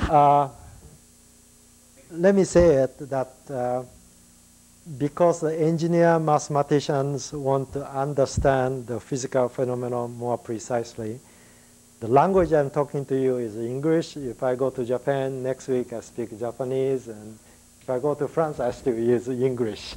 let me say it that because the engineer mathematicians want to understand the physical phenomenon more precisely, the language I'm talking to you is English. If I go to Japan next week, I speak Japanese, and if I go to France, I still use English.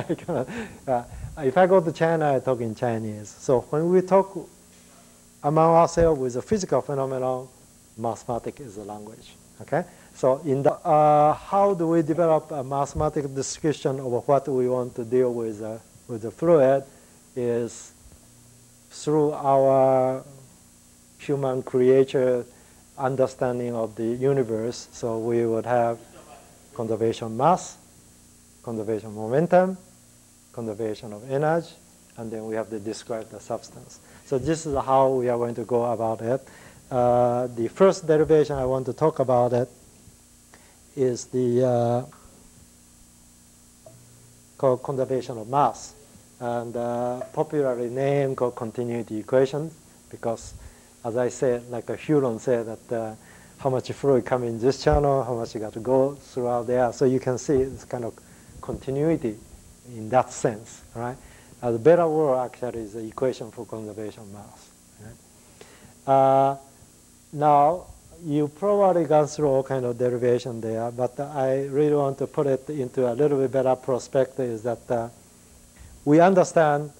If I go to China, I talk in Chinese. So when we talk among ourselves with a physical phenomenon, mathematics is the language. Okay? So in the, how do we develop a mathematical description of what we want to deal with the fluid is through our human creature understanding of the universe. So we would have conservation mass, conservation momentum, conservation of energy, and then we have to describe the substance. So this is how we are going to go about it. The first derivation I want to talk about it is the called conservation of mass, and popularly named called continuity equation, because as I said, like a Huron said that how much fluid come in this channel, how much you got to go throughout there. So you can see it's kind of continuity in that sense, right? The better word actually is the equation for conservation mass. Right? Now, you probably gone through all kind of derivation there, but I really want to put it into a little bit better perspective is that we understand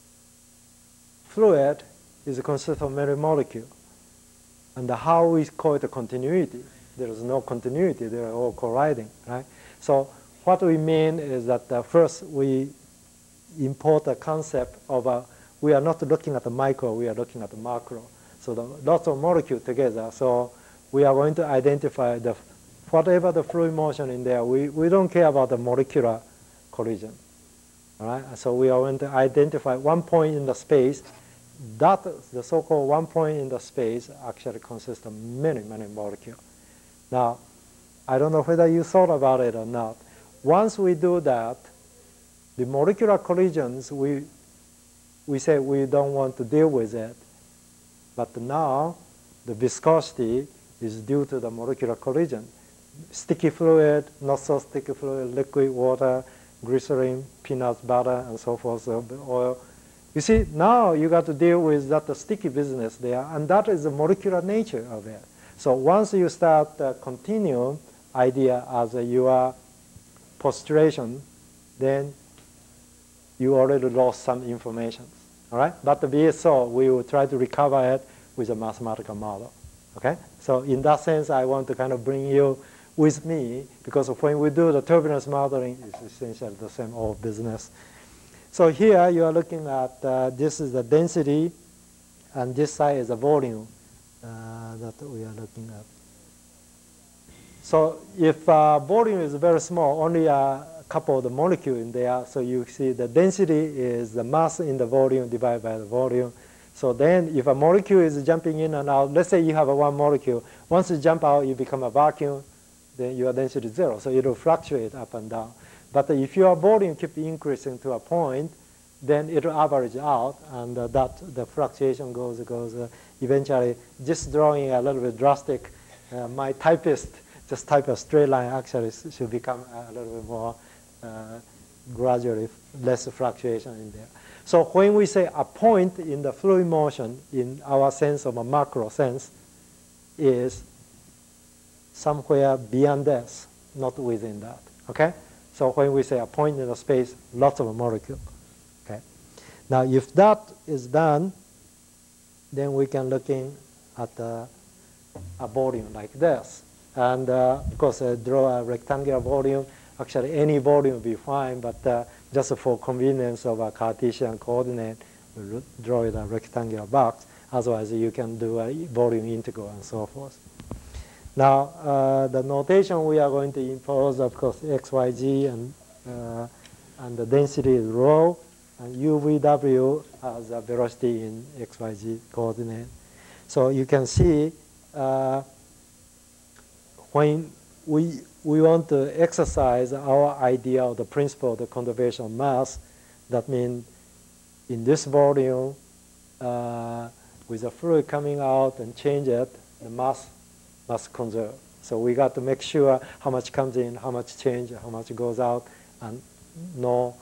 fluid is a concept of many molecules. And how we call it a continuity. There is no continuity, they are all colliding, right? So what we mean is that first we import a concept of we are not looking at the micro, we are looking at the macro. So the lots of molecules together. So we are going to identify the whatever the fluid motion in there. We don't care about the molecular collision. All right? So we are going to identify one point in the space. That the so-called one point in the space actually consists of many, many molecules. Now, I don't know whether you thought about it or not. Once we do that, the molecular collisions, we say we don't want to deal with it. But now, the viscosity is due to the molecular collision. Sticky fluid, not so sticky fluid, liquid water, glycerin, peanuts, butter, and so forth, so oil. You see, now you got to deal with that sticky business there, and that is the molecular nature of it. So once you start the continuum idea as your postulation, then you already lost some information. All right? But be it so, we will try to recover it with a mathematical model. Okay? So in that sense, I want to kind of bring you with me, because when we do the turbulence modeling, it's essentially the same old business. So here you are looking at, this is the density, and this side is the volume that we are looking at. So if volume is very small, only a couple of the molecules in there, so you see the density is the mass in the volume divided by the volume. So then if a molecule is jumping in and out, let's say you have one molecule, once you jump out, you become a vacuum, then your density is 0. So it will fluctuate up and down. But if your volume keeps increasing to a point, then it will average out, and the fluctuation goes eventually. Just drawing a little bit drastic, my typist just type a straight line actually should become a little bit more gradually less fluctuation in there. So when we say a point in the fluid motion, in our sense of a macro sense, is somewhere beyond this, not within that. Okay? So when we say a point in the space, lots of molecules. Okay. Now, if that is done, then we can looking at a volume like this. And of course, draw a rectangular volume. Actually, any volume will be fine, but just for convenience of a Cartesian coordinate, we'll draw it a rectangular box. Otherwise, you can do a volume integral and so forth. Now, the notation we are going to impose, of course, x, y, z, and the density is rho, and u, v, w has a velocity in x, y, z coordinate. So you can see when we want to exercise our idea of the principle of the conservation of mass, that means in this volume, with the fluid coming out and change it, the mass must conserve. So we got to make sure how much comes in, how much change, how much goes out, and no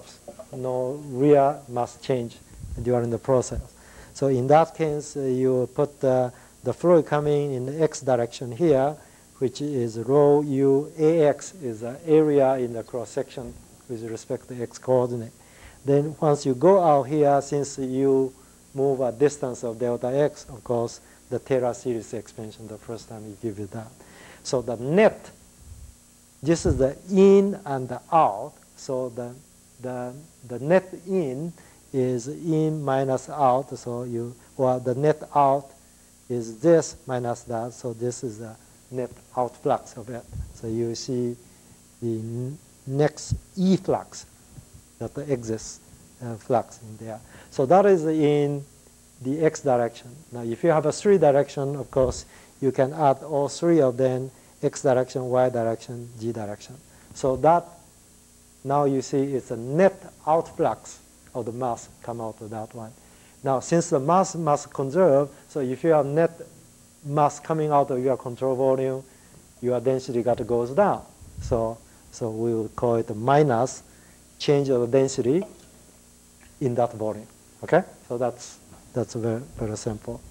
real mass change during the process. So in that case, you put the fluid coming in the x direction here, which is rho u ax is the area in the cross section with respect to x coordinate. Then once you go out here, since you move a distance of delta x, of course, the Taylor series expansion the first time you give it that. So the net, this is the in and the out. So the net in is in minus out. So the net out is this minus that. So this is the net out flux of it. So you see the next E flux that exists flux in there. So that is in the x direction. Now if you have a 3 direction, of course, you can add all 3 of them, x direction, y direction, g direction. So that, now you see it's a net outflux of the mass come out of that one. Now since the mass must conserve, so if you have net mass coming out of your control volume, your density goes down. So we will call it a minus change of density in that volume. Okay? So that's very, very simple.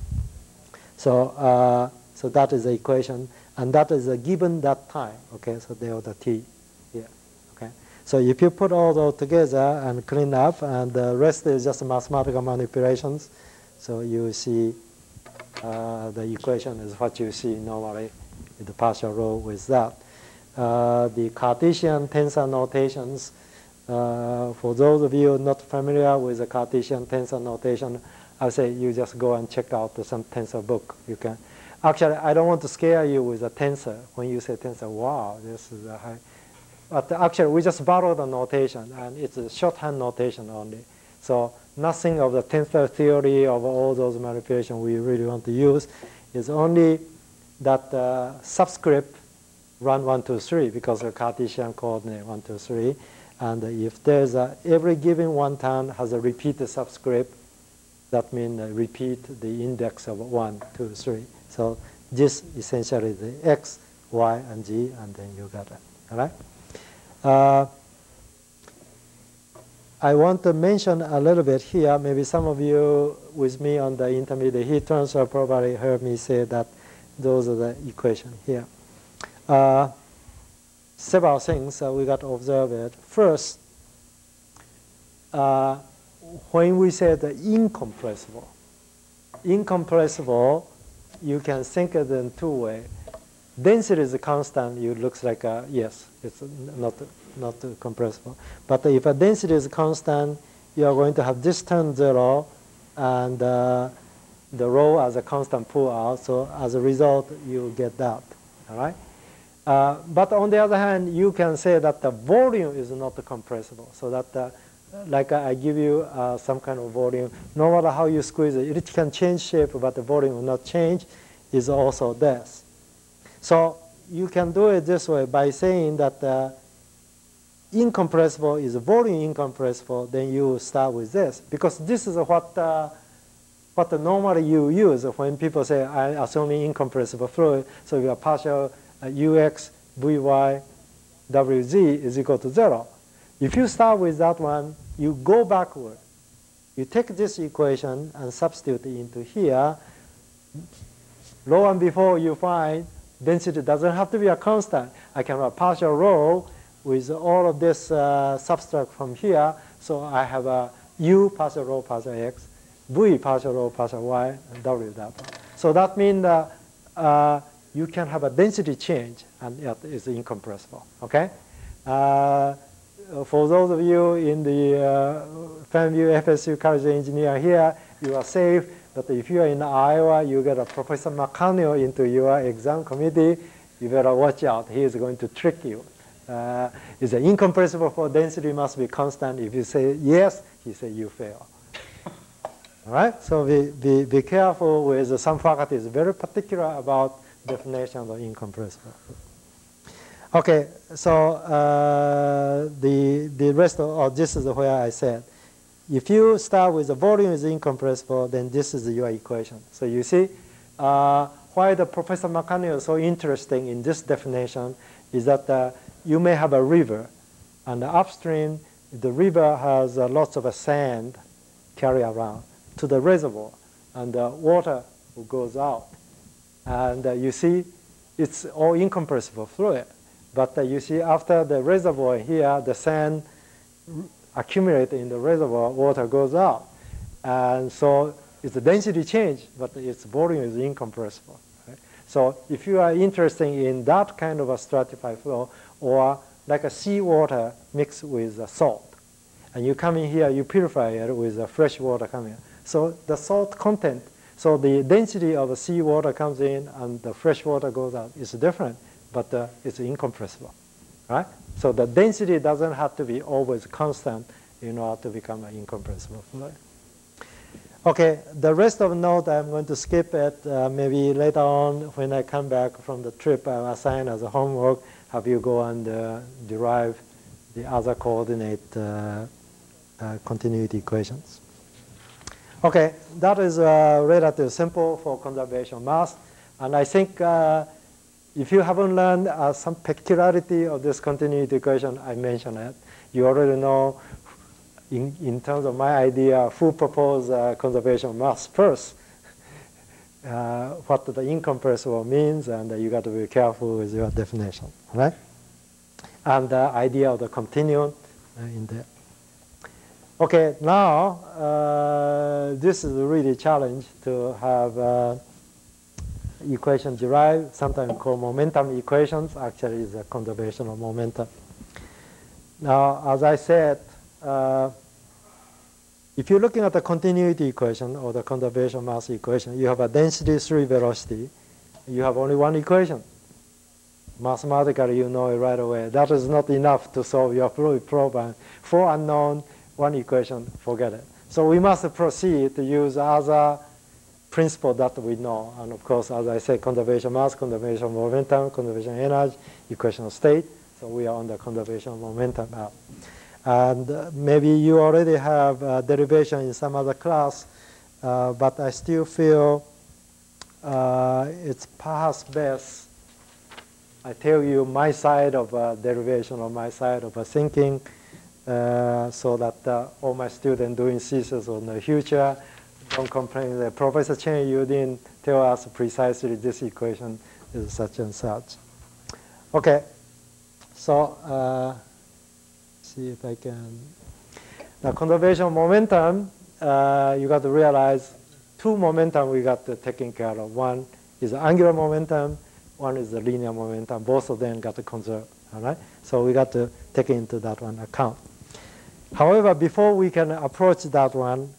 So so that is the equation, and that is given that time. Okay, so delta t here. Okay, so if you put all those together and clean up, and the rest is just mathematical manipulations, so you see the equation is what you see normally in the partial rho with that. The Cartesian tensor notations, for those of you not familiar with the Cartesian tensor notation, I say you just go and check out some tensor book. You can. Actually, I don't want to scare you with a tensor. When you say tensor, wow, this is a high. But actually, we just borrow the notation, and it's a shorthand notation only. So nothing of the tensor theory of all those manipulations we really want to use. Is only that subscript run 1, 2, 3 because the Cartesian coordinate 1, 2, 3. And if there's every given one term has a repeated subscript, that means repeat the index of 1, 2, 3. So this essentially is the x, y, and g, and then you got it. All right? I want to mention a little bit here. Maybe some of you with me on the intermediate heat transfer probably heard me say that those are the equations here. Several things we got to observe it. First, when we say the incompressible, you can think of it in 2 ways. Density is constant. It looks like yes, it's not compressible. But if a density is constant, you are going to have this term 0, and the rho as a constant pull out. So as a result, you get that. All right. But on the other hand, you can say that the volume is not compressible. So that, like I give you some kind of volume, no matter how you squeeze it, it can change shape, but the volume will not change, is also this. So you can do it this way by saying that incompressible is volume incompressible, then you start with this. Because this is what normally you use when people say, I'm assuming incompressible fluid, so your partial ux, vy, wz is equal to 0. If you start with that one, you go backward. You take this equation and substitute it into here. Lo and behold, you find density doesn't have to be a constant. I can have a partial rho with all of this subtract from here. So I have a u partial rho partial x, v partial rho partial y, and w that one. So that means that you can have a density change, and it is incompressible. Okay. For those of you in the FAMU-FSU College of Engineering here, you are safe. But if you are in Iowa, you get a Professor McConnell into your exam committee, you better watch out. He is going to trick you. Is it incompressible for density must be constant? If you say yes, he says you fail. All right? So be careful with some faculty is very particular about definition of incompressible. Okay, so the rest of this is where I said. If you start with the volume is incompressible, then this is your equation. So you see, what why the Professor McCanney is so interesting in this definition is that you may have a river, and upstream, the river has lots of sand carry around to the reservoir, and the water goes out. And you see, it's all incompressible fluid. But you see, after the reservoir here, the sand accumulates in the reservoir, water goes out. And so it's a density change, but its volume is incompressible. Right? So if you are interested in that kind of a stratified flow, or like a seawater mixed with salt, and you come in here, you purify it with fresh water coming in. So the salt content, so the density of the seawater comes in and the fresh water goes out. It's different, but it's incompressible, right? So the density doesn't have to be always constant in order to become an incompressible fluid. Okay, the rest of the note I'm going to skip it. Maybe later on when I come back from the trip, I'll assign as a homework, have you go and derive the other coordinate continuity equations. Okay, that is relatively simple for conservation mass. And I think if you haven't learned some peculiarity of this continuity equation, I mentioned it. You already know, in terms of my idea, who proposed conservation mass first, what the incompressible means, and you got to be careful with your definition, right? And the idea of the continuum in there. Okay, now this is really a challenge to have equation derived, sometimes called momentum equations. Actually, it's a conservation of momentum. Now, as I said, if you're looking at the continuity equation or the conservation mass equation, you have a density 3 velocity. You have only one equation. Mathematically, you know it right away. That is not enough to solve your fluid problem. 4 unknown, 1 equation, forget it. So we must proceed to use other principles that we know. And of course, as I said, conservation mass, conservation momentum, conservation energy, equation of state. So we are on the conservation momentum now. And maybe you already have derivation in some other class, but I still feel it's perhaps best I tell you my side of derivation or my side of thinking, so that all my students doing thesis in the future don't complain that Professor Chen, you didn't tell us precisely this equation is such and such. Okay, so see if I can. Now, conservation momentum, you got to realize 2 momentum we got to taken care of. One is the angular momentum, one is the linear momentum. Both of them got to conserve. All right, so we got to take into that one account. However, before we can approach that one,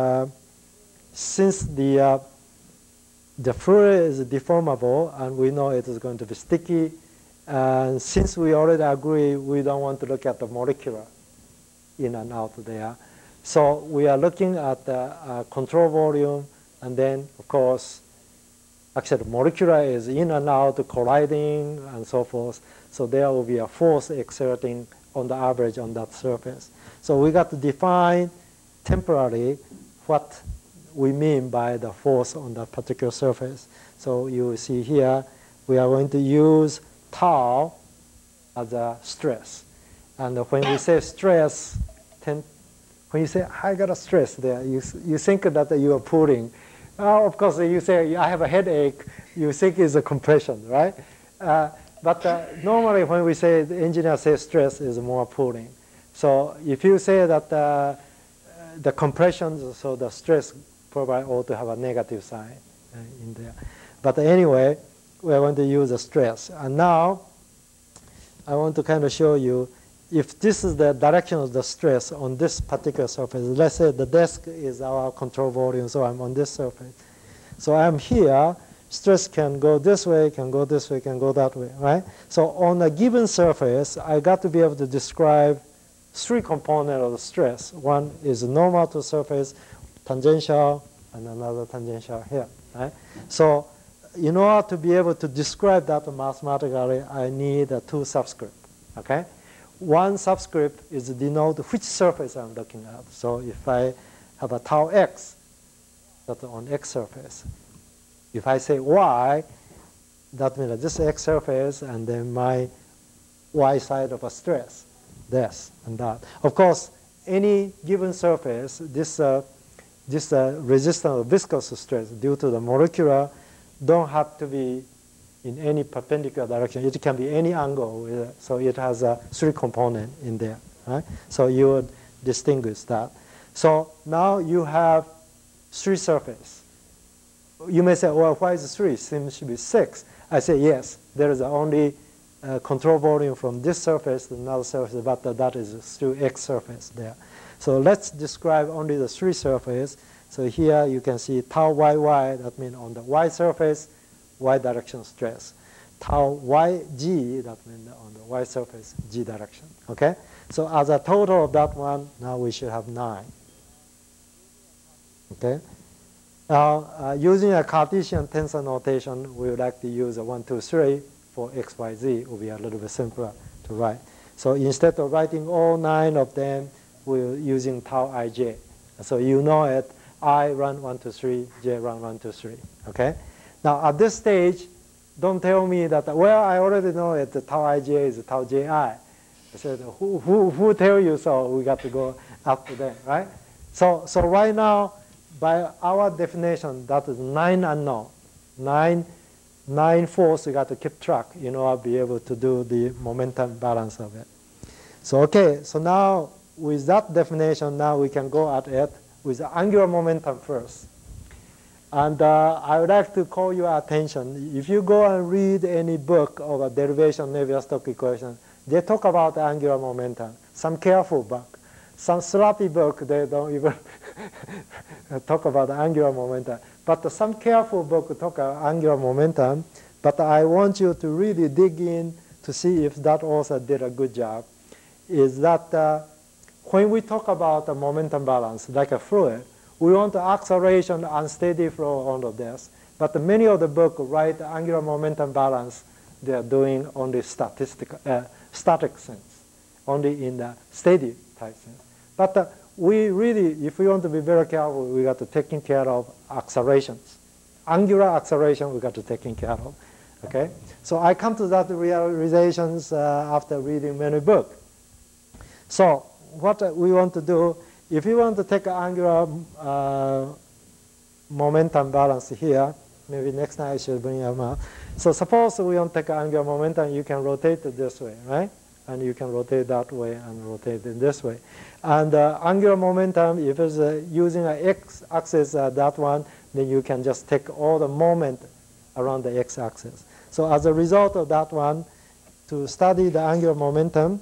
since the fluid is deformable and we know it is going to be sticky, and since we already agree we don't want to look at the molecular in and out there, so we are looking at the control volume, and then of course, actually molecular is in and out colliding and so forth. So there will be a force exerting on the average on that surface. So we got to define temporarily what we mean by the force on that particular surface. So you will see here, we are going to use tau as a stress. And when we say stress, when you say, I got a stress there, you think that you are pulling. Of course, you say, I have a headache, you think it's a compression, right? But normally when we say, the engineer says stress is more pulling. So if you say that the compression, so the stress probably ought to have a negative sign in there. But anyway, we're going to use the stress. And now, I want to kind of show you, if this is the direction of the stress on this particular surface, let's say the desk is our control volume, so I'm on this surface. So I'm here, stress can go this way, can go this way, can go that way, right? So on a given surface, I got to be able to describe 3 components of the stress. One is normal to surface, tangential, and another tangential here, right? So in order to be able to describe that mathematically, I need 2 subscripts, okay? One subscript is denote which surface I'm looking at. So if I have a tau x, that's on x surface. If I say y, that means this x surface and then my y side of a stress, this and that. Of course, any given surface, this resistance or viscous stress due to the molecular don't have to be in any perpendicular direction. It can be any angle. So it has a 3 component in there. Right? So you would distinguish that. So now you have 3 surfaces. You may say, well, why is it 3? It seems to be 6. I say, yes, there is only control volume from this surface to another surface, but that is still x surface there. So let's describe only the 3 surfaces. So here you can see tau yy, that means on the y surface, y direction stress. Tau yg, that means on the y surface, g direction. Okay? So as a total of that one, now we should have 9. Okay? Now, using a Cartesian tensor notation, we would like to use a 1, 2, 3 for x, y, z. It will be a little bit simpler to write. So instead of writing all 9 of them, we're using tau ij. So you know it, I run 1, 2, 3, j run 1, 2, 3. Okay? Now, at this stage, don't tell me that, well, I already know it, the tau ij is tau ji. I said, who tell you so? We got to go up to them, right? So right now, by our definition, that is 9 unknown. 9 force, you got to keep track. You know, I'll be able to do the momentum balance of it. So, okay, so now with that definition, now we can go at it with the angular momentum first. And I would like to call your attention. If you go and read any book of a derivation of Navier-Stokes equation, they talk about the angular momentum. Some careful book. Some sloppy book, they don't even talk about the angular momentum. But some careful book talk about angular momentum. But I want you to really dig in to see if that author did a good job. Is that when we talk about the momentum balance, like a fluid, we want the acceleration and steady flow on of this. But many of the books write angular momentum balance, they are doing only static sense, only in the steady type sense. But we really, if we want to be very careful, we got to take care of accelerations. Angular acceleration, we got to take care of. Okay? So I come to that realizations after reading many books. So what we want to do, if you want to take angular momentum balance here, maybe next time I should bring them out. So suppose we want to take angular momentum, you can rotate it this way, right? And you can rotate that way and rotate it this way. And angular momentum, if it's using an x-axis, that one, then you can just take all the moment around the x-axis. So as a result of that one, to study the angular momentum,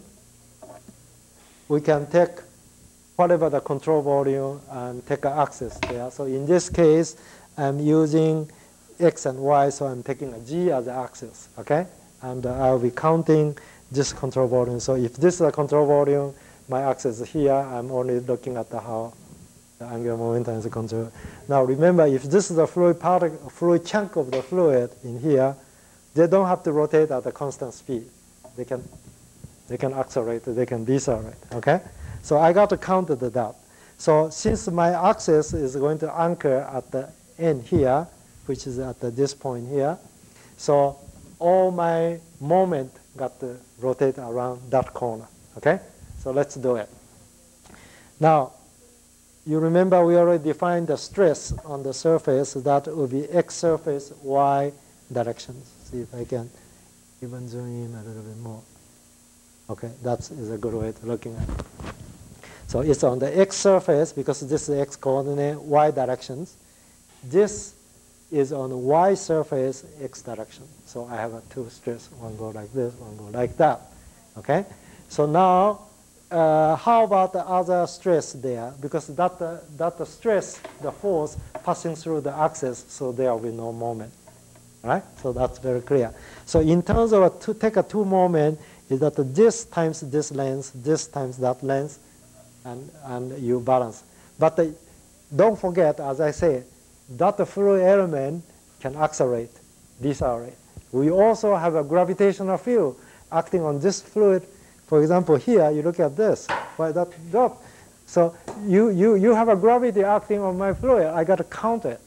we can take whatever the control volume and take an axis there. So in this case, I'm using x and y, so I'm taking a g as the axis, okay? And I'll be counting this control volume. So if this is a control volume, my axis is here, I'm only looking at how the angular momentum is controlled. Now remember, if this is a fluid chunk of the fluid in here, they don't have to rotate at a constant speed. They can accelerate, they can decelerate, okay? So I got to count that. So since my axis is going to anchor at the end here, which is at this point here, so all my moment got to rotate around that corner, okay? So let's do it. Now, you remember we already defined the stress on the surface. That will be x surface, y directions. See if I can even zoom in a little bit more. Okay, that is a good way to looking at it. So it's on the x surface because this is x coordinate, y directions. This is on the y surface, x direction. So I have a two stress, one go like this, one go like that. Okay? So now, how about the other stress there? Because that stress, the force passing through the axis, so there will be no moment. Right? So that's very clear. So in terms of to take a two moment, is that this times this length, this times that length, and you balance. But don't forget, as I say, that the fluid element can accelerate, decelerate. We also have a gravitational field acting on this fluid. For example, here, you look at this. Why that drop? So you have a gravity acting on my fluid. I got to count it.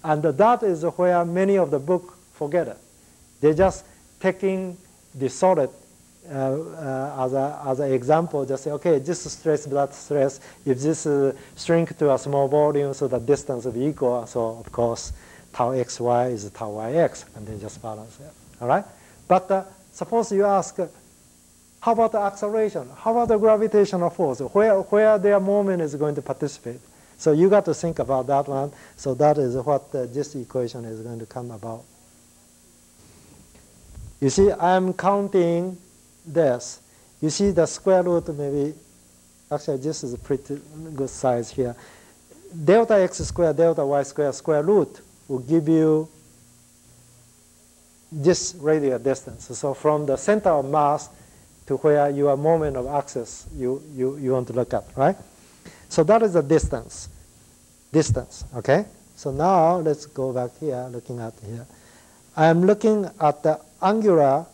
And that is where many of the book forget it. They're just taking the solid as an example, just say, okay, this stress, that stress, if this shrink to a small volume, so the distance will be equal, so of course, tau xy is tau yx, and then just balance it, all right? But suppose you ask, how about the acceleration? How about the gravitational force? Where their moment is going to participate? So you got to think about that one. So that is what this equation is going to come about. You see, I'm counting this. You see the square root maybe, actually this is a pretty good size here. Delta x squared, delta y squared, square root will give you this radial distance. So from the center of mass to where your moment of access you want to look at, right? So that is the distance, okay? So now let's go back here, looking at here. I'm looking at the angular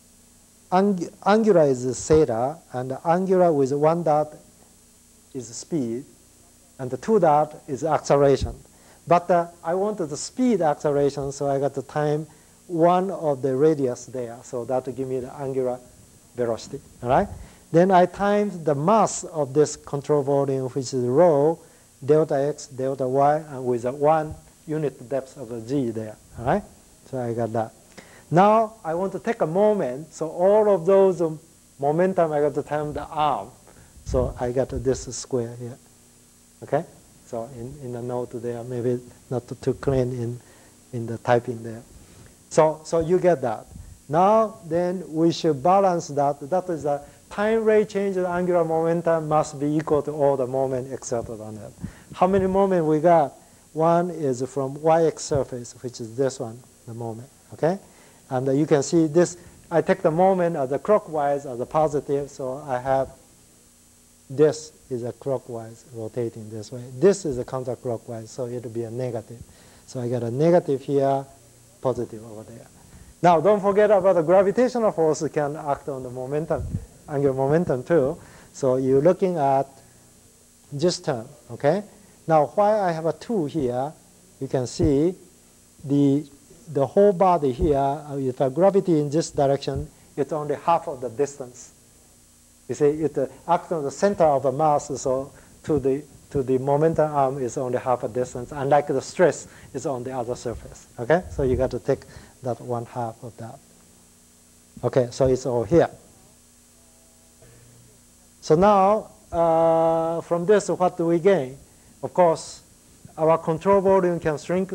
is theta, and the angular with one dot is speed, and the two dot is acceleration. But I wanted the speed acceleration, so I got the time one of the radius there, so that will give me the angular velocity, all right? Then I times the mass of this control volume, which is rho, delta x, delta y, and with a 1 unit depth of a g there, all right? So I got that. Now I want to take a moment, so all of those momentum I got to time the arm. So I got this square here, okay? So in the note there, maybe not too clean in the typing there. So you get that. Now then we should balance that. That is the time rate change of angular momentum must be equal to all the moment exerted on it. How many moment we got? One is from yx surface, which is this one, the moment, okay? And you can see this, I take the moment as a clockwise as a positive, so I have this is a clockwise rotating this way. This is a counterclockwise, so it will be a negative. So I got a negative here, positive over there. Now don't forget about the gravitational force can act on the momentum, angular momentum too. So you're looking at this term, okay? Now why I have a 2 here, you can see the whole body here, if a gravity in this direction, it's only half of the distance. You see, it acts on the center of the mass, so to the momentum arm is only half a distance, unlike the stress is on the other surface, okay? So you got to take that 1/2 of that. Okay, so it's all here. So now, from this, what do we gain? Of course, our control volume can shrink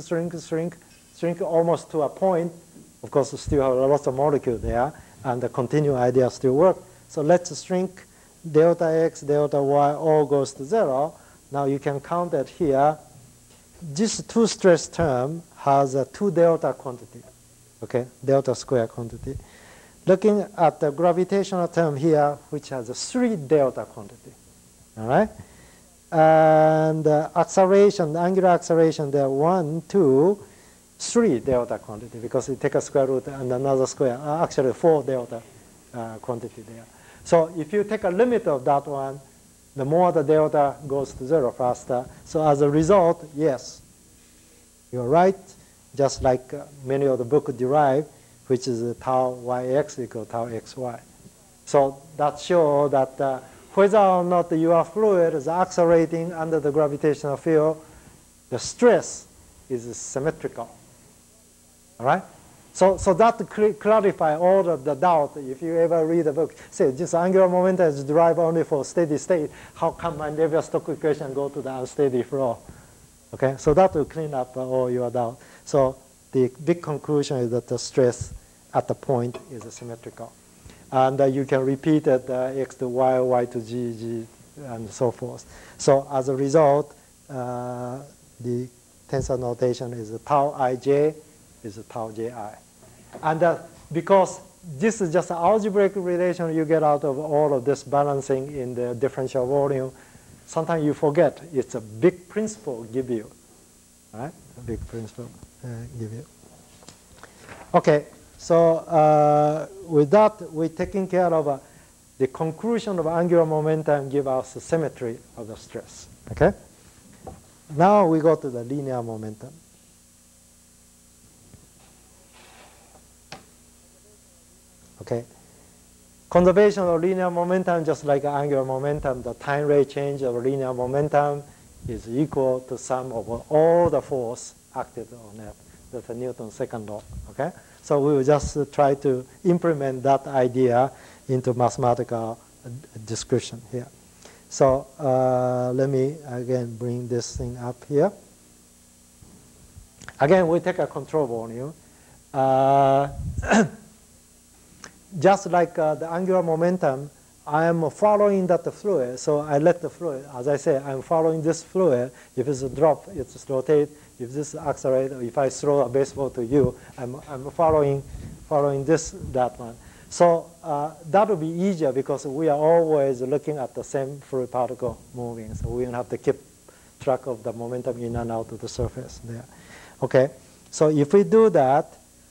almost to a point. Of course, we still have lots of molecules there, and the continuum idea still works. So let's shrink delta x, delta y, all goes to 0. Now you can count that here. This 2 stress term has a 2 delta quantity, okay, delta square quantity. Looking at the gravitational term here, which has a 3 delta quantity, all right? And acceleration, angular acceleration there, 1, 2, 3 delta quantity, because you take a square root and another square, actually 4 delta quantity there. So if you take a limit of that one, the more the delta goes to 0 faster. So as a result, yes, you're right, just like many of the books derive, which is tau yx equal tau xy. So that shows that whether or not your fluid is accelerating under the gravitational field, the stress is symmetrical. All right? So that clarify all of the doubt. If you ever read a book, say this angular momentum is derived only for steady state, how come my Navier-Stokes equation go to the unsteady flow? Okay, so that will clean up all your doubt. So the big conclusion is that the stress at the point is symmetrical. And you can repeat it x to y, y to g, g, and so forth. So as a result, the tensor notation is tau ij is tau ji. And because this is just an algebraic relation you get out of all of this balancing in the differential volume, sometimes you forget it's a big principle give you. Right? A big principle give you. Okay, so with that, we're taking care of the conclusion of angular momentum give us the symmetry of the stress. Okay? Now we go to the linear momentum. Okay. Conservation of linear momentum, just like angular momentum, the time rate change of linear momentum is equal to sum of all the force acted on it. That's Newton's second law. Okay? So we will just try to implement that idea into mathematical description here. So let me again bring this thing up here. Again, we take a control volume. Just like the angular momentum, I am following that fluid, so I let the fluid, as I say, I'm following this fluid. If it's a drop, it's rotate. If this accelerate, or if I throw a baseball to you, I'm following that one. So that will be easier because we are always looking at the same fluid particle moving, so we don't have to keep track of the momentum in and out of the surface there. Okay, so if we do that,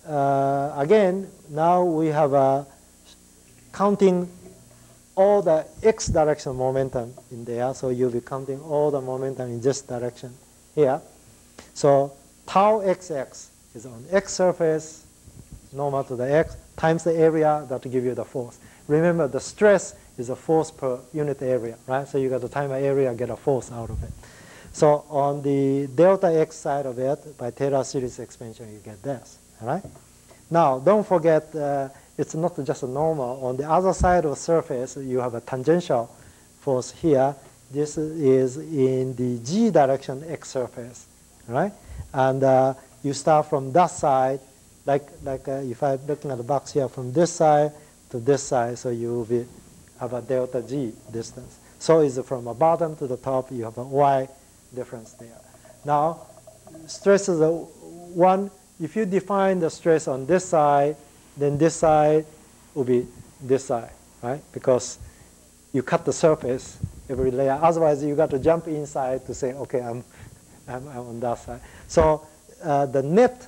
again, now we have counting all the x direction momentum in there, so you'll be counting all the momentum in this direction here. So tau xx is on x surface, normal to the x, times the area that will give you the force. Remember, the stress is a force per unit area, right? So you got the time area, get a force out of it. So on the delta x side of it, by Taylor series expansion, you get this, all right? Now, don't forget, it's not just a normal. On the other side of the surface, you have a tangential force here. This is in the g direction x surface, right? And you start from that side, like if I'm looking at the box here, from this side to this side, so you will have a delta g distance. So it's from the bottom to the top, you have a y difference there. Now, stress is one. If you define the stress on this side, then this side will be this side, right? Because you cut the surface every layer. Otherwise, you got to jump inside to say, okay, I'm on that side. So the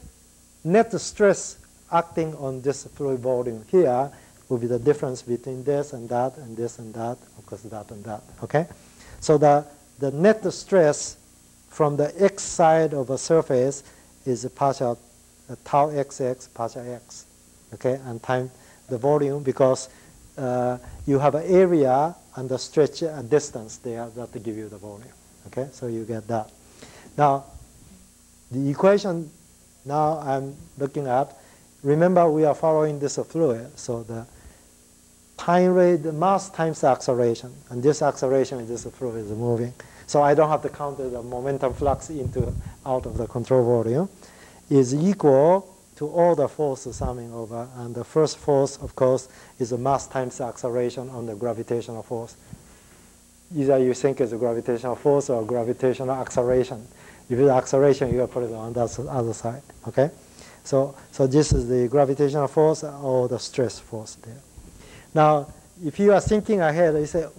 net stress acting on this fluid volume here will be the difference between this and that and this and that, of course that and that, okay? So the net stress from the x side of a surface is a partial tau xx partial x, okay, and time the volume because you have an area and the stretch distance there that will give you the volume, okay? So you get that. Now, the equation now I'm looking at, remember we are following this fluid, so the time rate, the mass times the acceleration, and this acceleration is this fluid is moving. So I don't have to count the momentum flux out of the control volume, is equal to all the forces summing over. And the first force, of course, is the mass times the acceleration on the gravitational force. Either you think it's a gravitational force or gravitational acceleration. If it's acceleration, you put it on the other side, okay? So this is the gravitational force or the stress force there. Now, if you are thinking ahead, you say,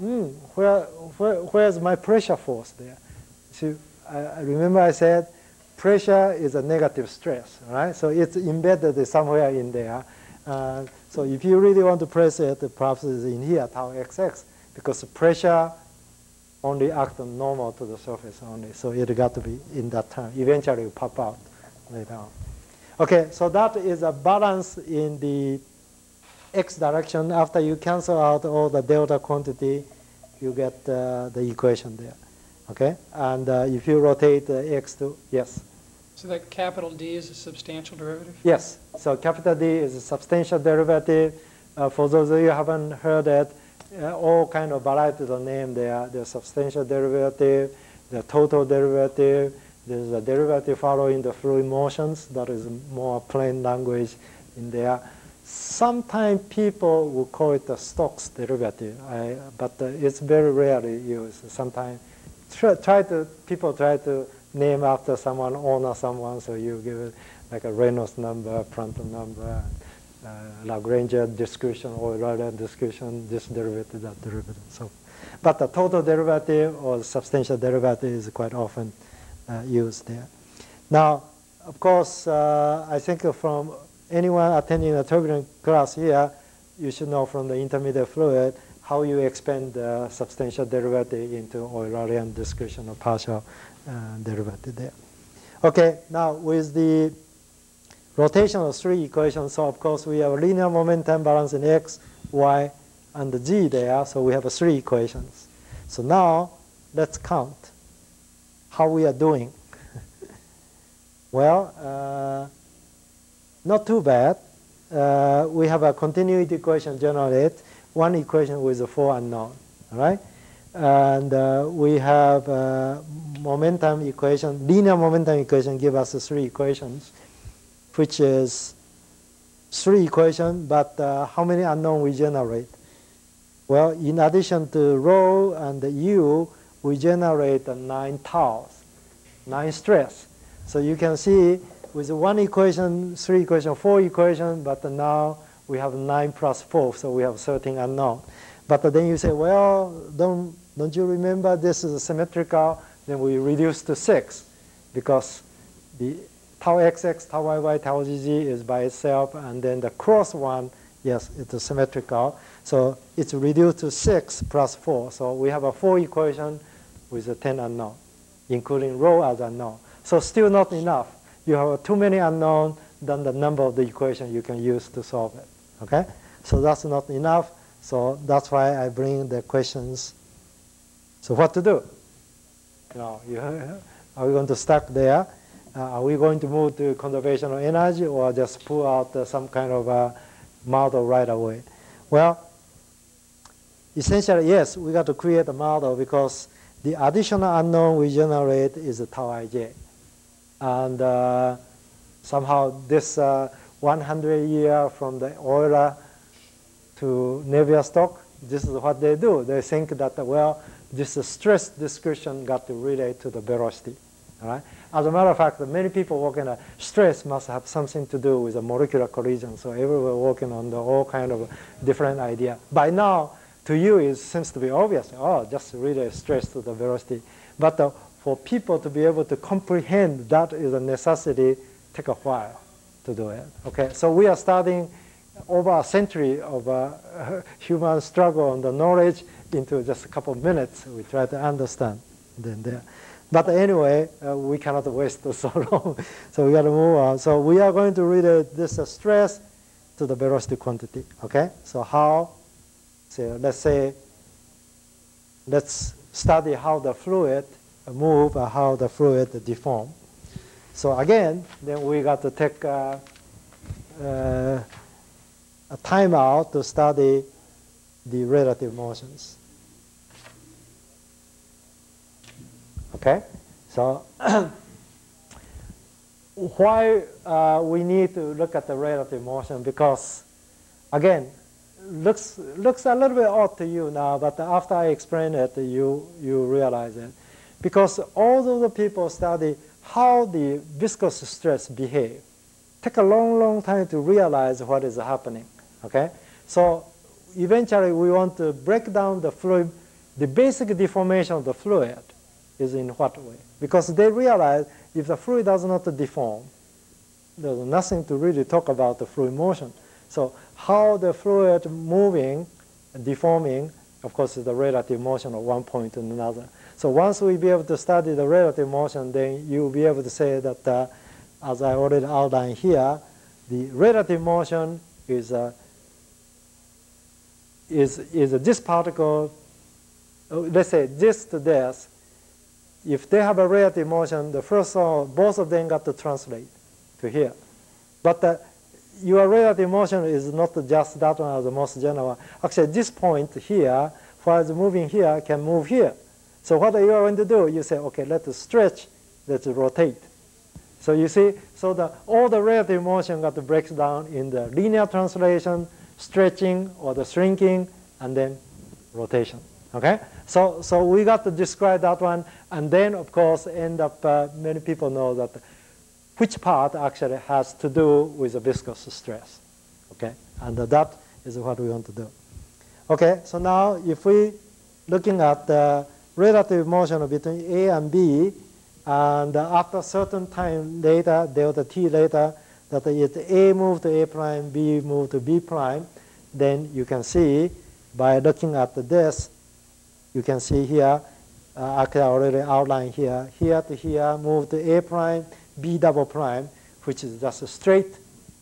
where's my pressure force there? So I remember I said pressure is a negative stress, right? So it's embedded somewhere in there. So if you really want to press it, perhaps it's in here, tau xx, because the pressure only acts normal to the surface only. So it got to be in that term. Eventually it will pop out later on. Okay, so that is a balance in the x direction. After you cancel out all the delta quantity, you get the equation there. Okay, and if you rotate the x to, yes? So that capital D is a substantial derivative? Yes, so capital D is a substantial derivative. For those of you who haven't heard it, all kind of varieties of name there. There's substantial derivative, the total derivative, there's a derivative following the fluid motions. That is more plain language in there. Sometimes people will call it the Stokes derivative, but it's very rarely used. Sometimes people try to name after someone, honor someone, so you give it like a Reynolds number, Prandtl number, Lagrange distribution, Euler distribution, this derivative, that derivative. So, but the total derivative or substantial derivative is quite often used there. Now, of course, I think from anyone attending a turbulent class here, you should know from the intermediate fluid how you expand the substantial derivative into Eulerian distribution of partial derivative there. Okay, now with the rotation of 3 equations. So of course we have a linear momentum balance in x, y, and the z there. So we have 3 equations. So now let's count how we are doing. Well, not too bad. We have a continuity equation generate, 1 equation with 4 unknown, all right? And we have momentum equation, linear momentum equation give us 3 equations, which is 3 equations, but how many unknown we generate? Well, in addition to rho and u, we generate 9 taus, 9 stress. So you can see with 1 equation, 3 equation, 4 equation, but now we have 9 plus 4, so we have 13 unknown. But then you say, well, don't you remember this is symmetrical? Then we reduce to 6 because the tau xx, tau yy, tau zz is by itself, and then the cross one, yes, it's symmetrical. So it's reduced to 6 plus 4. So we have a 4 equation with a 10 unknown, including rho as unknown. So still not enough. You have too many unknown than the number of the equation you can use to solve it. Okay? So that's not enough. So that's why I bring the questions. So what to do? Are we going to stuck there? Are we going to move to conservation of energy or just pull out some kind of a model right away? Well, essentially, yes, we got to create a model because the additional unknown we generate is tau ij. And somehow this 100 years from the Euler to Navier-Stokes, this is what they do. They think that, well, this stress description got to relate to the velocity. All right? As a matter of fact, many people working on stress must have something to do with the molecular collision. So everyone working on all kind of different idea. By now, to you, it seems to be obvious. Oh, just relate stress to the velocity. But for people to be able to comprehend that is a necessity, take a while to do it. Okay, so we are starting over a century of human struggle on the knowledge into just a couple of minutes. We try to understand then there. But anyway, we cannot waste so long. So we got to move on. So we are going to relate this stress to the velocity quantity. Okay, so how? So let's study how the fluid move or how the fluid deform. So again, then we got to take a time out to study the relative motions. Okay, so why we need to look at the relative motion? Because again, looks a little bit odd to you now, but after I explain it, you realize it. Because although the people study how the viscous stress behave, take a long time to realize what is happening. Okay, so eventually we want to break down the fluid. The basic deformation of the fluid is in what way? Because they realize if the fluid does not deform, there's nothing to really talk about the fluid motion. So how the fluid moving, deforming, of course, is the relative motion of one point to another. So once we be able to study the relative motion, then you'll be able to say that, as I already outlined here, the relative motion is this particle, let's say this to this. If they have a relative motion, the first one, both of them got to translate to here. But your relative motion is not just that one as the most general. Actually, this point here, while it's moving here, can move here. So what are you going to do? You say, okay, let's stretch, let's rotate. So you see, so all the relative motion got to break down in the linear translation, stretching or the shrinking, and then rotation. Okay? So we got to describe that one, and then of course end up many people know that which part actually has to do with the viscous stress. Okay? And that is what we want to do. Okay, so now if we looking at the relative motion between A and B, and after a certain time later, delta t later, that if A move to A prime, B move to B prime, then you can see by looking at this, you can see here, actually I already outlined here, here to here, move to A prime, B double prime, which is just a straight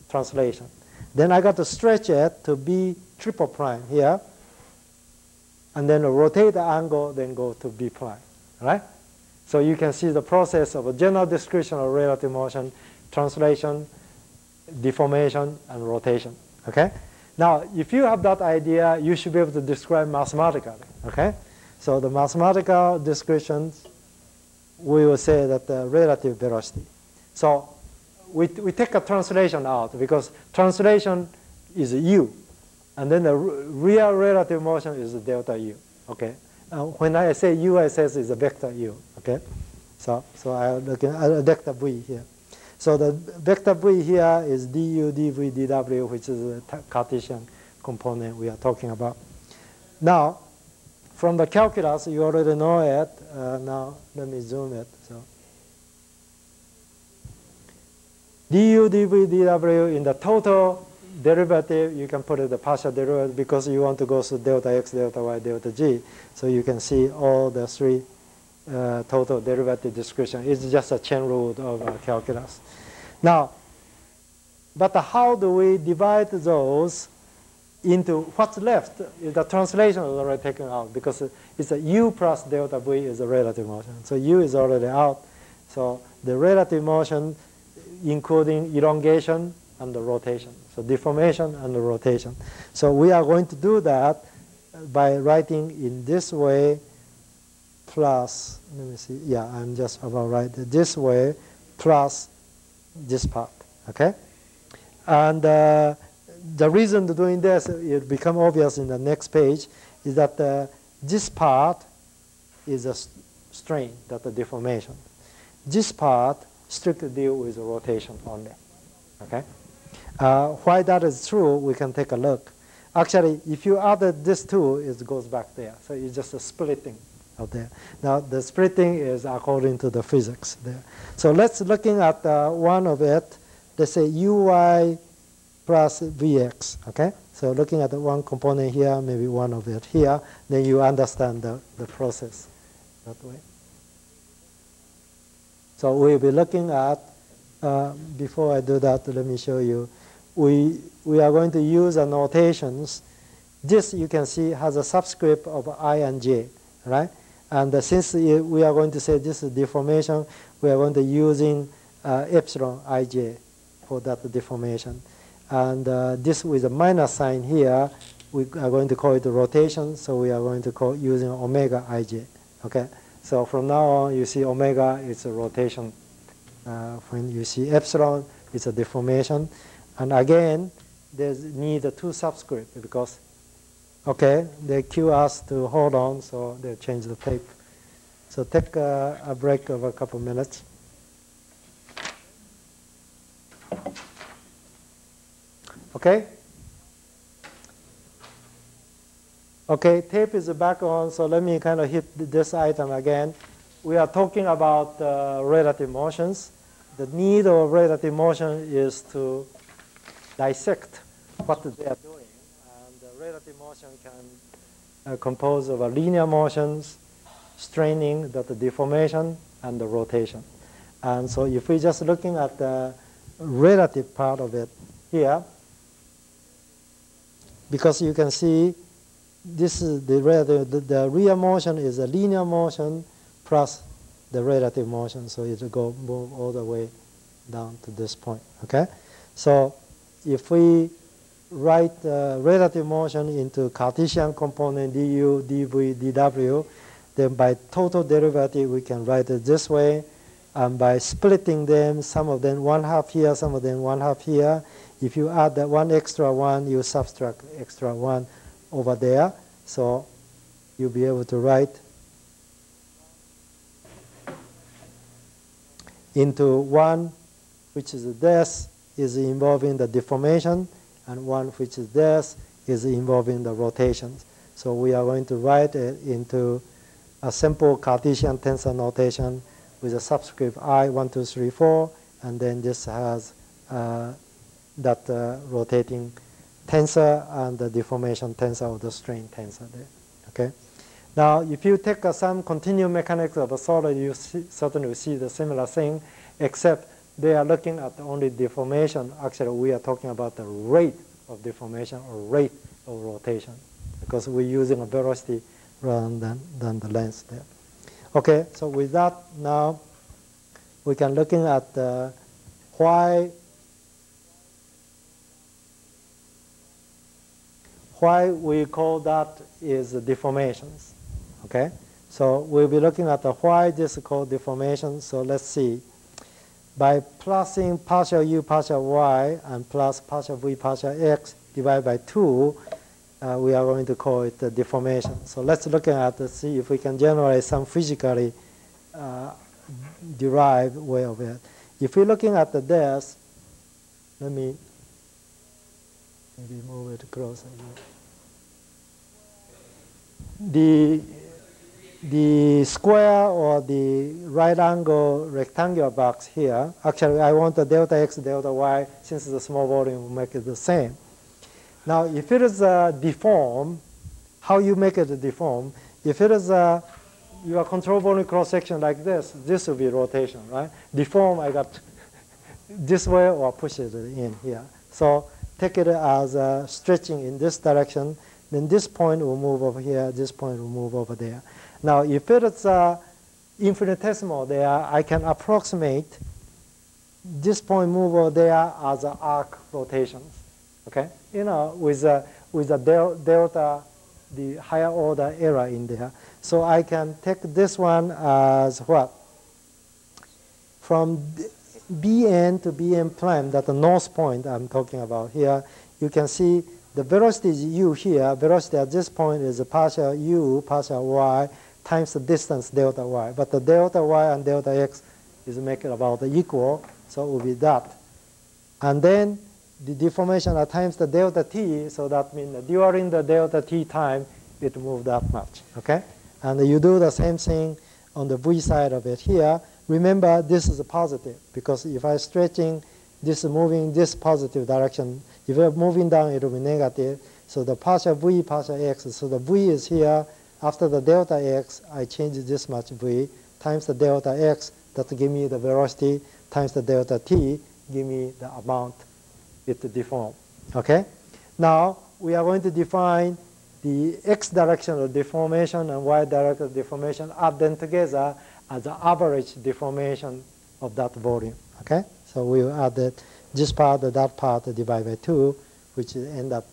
translation. Then I got to stretch it to B triple prime here, and then rotate the angle, then go to B prime, right? So you can see the process of a general description of relative motion, translation, deformation, and rotation, okay? Now, if you have that idea, you should be able to describe mathematically, okay? So the mathematical descriptions, we will say that the relative velocity. So we take a translation out because translation is U, and then the real relative motion is delta U, okay? When I say U, I say it's a vector U, okay? So I'm looking at a vector V here. So the vector V here is du, dv, dw, which is a Cartesian component we are talking about. Now, from the calculus, you already know it. Now, let me zoom it. So, du, dv, dw in the total derivative, you can put it the partial derivative because you want to go to delta x, delta y, delta g. So you can see all the three total derivative description. It's just a Chen rule of calculus. Now, but how do we divide those into what's left? Is the translation is already taken out because it's a U plus delta V is a relative motion. So U is already out. So the relative motion including elongation and the rotation. So deformation and the rotation. So we are going to do that by writing in this way plus, let me see, yeah, I'm just about right this way plus this part, okay? And the reason to doing this, it become obvious in the next page, is that this part is a strain, that's a deformation. This part strictly deal with rotation only, okay? Why that is true, we can take a look. Actually, if you added this two, it goes back there. So it's just a splitting out there. Now, the splitting is according to the physics there. So let's looking at one of it. Let's say Uy plus Vx, okay? So looking at the one component here, maybe one of it here, then you understand the process that way. So we'll be looking at, before I do that, let me show you. We are going to use annotations. This, you can see, has a subscript of I and j, right? And since we are going to say this is deformation, we are going to using epsilon ij for that deformation. And this with a minus sign here, we are going to call it rotation, so we are going to call using omega ij, okay? So from now on, you see omega, it's a rotation. When you see epsilon, it's a deformation. And again, there's need two subscript because, okay, they cue us to hold on, so they change the tape. So take a break of a couple minutes. Okay? Okay, tape is back on, so let me kind of hit this item again. We are talking about relative motions. The need of relative motion is to dissect what they are doing. And the relative motion can compose of linear motions, straining, the deformation, and the rotation. And so if we're just looking at the relative part of it here, because you can see this is the relative, the real motion is a linear motion plus the relative motion, so it will move all the way down to this point, okay? So if we write relative motion into Cartesian component du, dv, dw, then by total derivative we can write it this way, and by splitting them, some of them 1/2 here, some of them 1/2 here. If you add that one extra one, you subtract extra one over there, so you'll be able to write into one, which is this, is involving the deformation, and one which is this is involving the rotations. So we are going to write it into a simple Cartesian tensor notation with a subscript I, 1, 2, 3, 4, and then this has that rotating tensor and the deformation tensor of the strain tensor there, okay? Now, if you take some continuum mechanics of a solid, you certainly will see the similar thing, except they are looking at only deformation. Actually, we are talking about the rate of deformation or rate of rotation because we're using a velocity rather than the length there. Okay, so with that, now we can looking at why we call that is deformations. Okay, so we'll be looking at why this is called deformation. So let's see. By plussing partial u partial y and plus partial v partial x divided by 2, we are going to call it the deformation. So let's look at see if we can generate some physically derived way of it. If we're looking at this, let me maybe move it closer here. The square or the right angle rectangular box here, actually I want the delta x, delta y, since the small volume will make it the same. Now if it is deformed, how you make it deformed? If it is your control volume cross section like this will be rotation, right? Deform, I got this way or push it in here. So take it as stretching in this direction, then this point will move over here, this point will move over there. Now, if it is infinitesimal there, I can approximate this point move over there as arc rotations. Okay, you know, with a delta, the higher order error in there. So I can take this one as what? From Bn to Bn prime, that's the north point I'm talking about here. You can see the velocity is u here. Velocity at this point is partial u, partial y, times the distance delta y. But the delta y and delta x is making about equal, so it will be that. And then the deformation at times the delta t, so that means that during the delta t time, it moves that much, okay? And you do the same thing on the v side of it here. Remember, this is a positive, because if I'm stretching, this is moving this positive direction. If you're moving down, it will be negative. So the partial v, partial x, so the v is here. After the delta x, I change this much v, times the delta x, that give me the velocity, times the delta t, give me the amount it deform. Okay? Now, we are going to define the x direction of deformation and y direction of deformation, add them together as the average deformation of that volume. Okay? So we will add this part, that part divided by 2, which end up,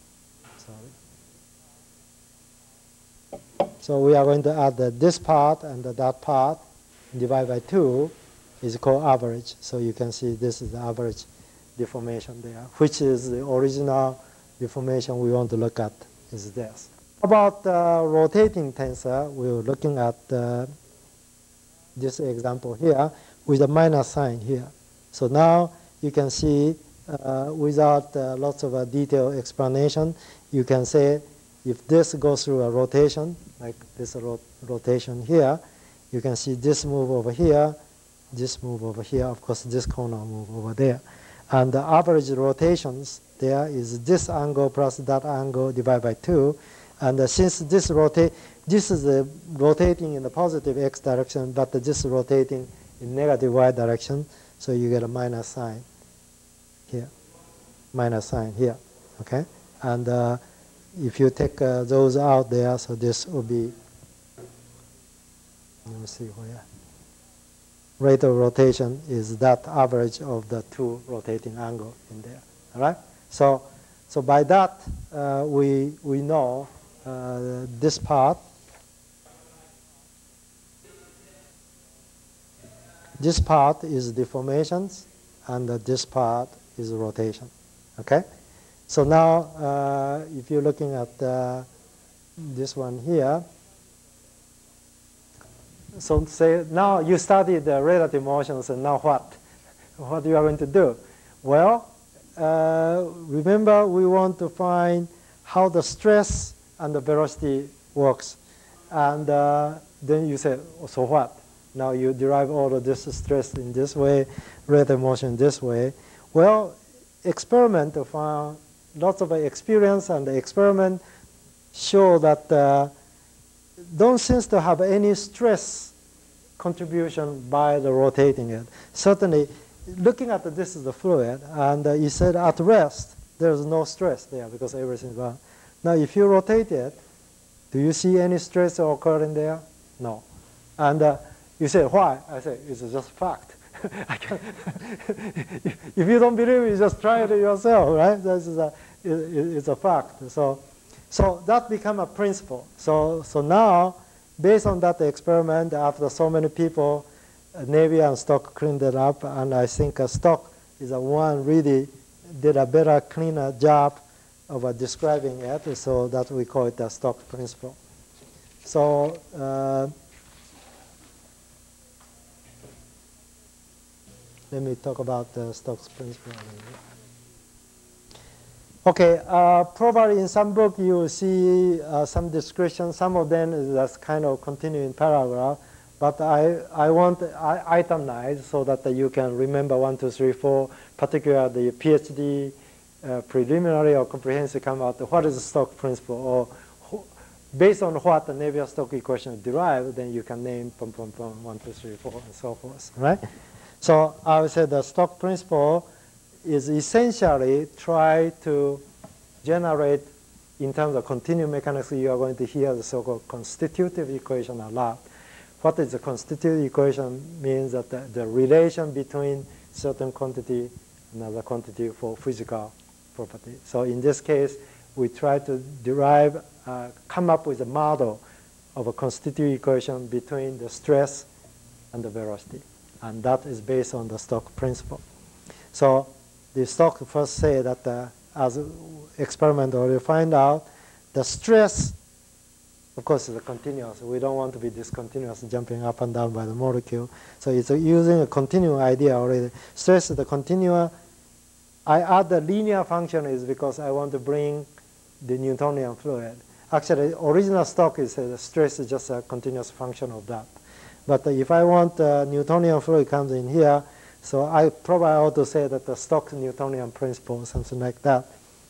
so we are going to add this part and that part divided by 2 is called average. So you can see this is the average deformation there, which is the original deformation we want to look at is this. About rotating tensor, we're looking at this example here with a minus sign here. So now you can see without lots of detailed explanation, you can say if this goes through a rotation, like this rotation here, you can see this move over here, this move over here, of course this corner move over there. And the average rotations there is this angle plus that angle divided by 2. And since this is rotating in the positive x direction, but this is rotating in negative y direction, so you get a minus sign here, minus sign here, okay? And if you take those out there, so this will be, let me see where. Rate of rotation is that average of the two rotating angles in there. All right. So by that we know this part. This part is deformations, and this part is rotation. Okay. So now if you're looking at this one here. So say now you studied the relative motions, and now what? What you are going to do? Well, remember we want to find how the stress and the velocity works, and then you say, so what? Now you derive all of this stress in this way, relative motion this way. Well, experiment to find lots of experience, and the experiment show that don't seem to have any stress contribution by the rotating it. Certainly, looking at this is the fluid, and you said at rest, there's no stress there because everything's gone. Now, if you rotate it, do you see any stress occurring there? No. And you say, why? I say, it's just fact. I can if you don't believe it, you just try it yourself, right? This is it's a fact. So that become a principle. So now, based on that experiment, after so many people, Navy and Stock cleaned it up, and I think Stock is the one really did a better, cleaner job of describing it, so that we call it the Stock principle. So let me talk about the Stock's principle. Okay, probably in some book you will see some description. Some of them is just kind of continuing paragraph, but I want itemize so that you can remember 1, 2, 3, 4, particularly the PhD preliminary or comprehensive come out. What is the Stock principle, or based on what the Navier-Stokes equation derived, then you can name 1, 2, 3, 4, and so forth, right? So I would say the Stokes principle is essentially try to generate, in terms of continuum mechanics, you are going to hear the so-called constitutive equation a lot. What is the constitutive equation? Means that the relation between certain quantity and another quantity for physical property. So in this case, we try to derive, come up with a model of a constitutive equation between the stress and the velocity. And that is based on the Stokes principle. So the Stokes first say that as experiment already find out, the stress, of course, is a continuous. We don't want to be discontinuous, jumping up and down by the molecule. So it's using a continuum idea already. Stress is the continuum. I add the linear function is because I want to bring the Newtonian fluid. Actually, original Stokes is the stress is just a continuous function of that. But if I want Newtonian fluid comes in here, so I probably ought to say that the Stokes Newtonian principle, something like that.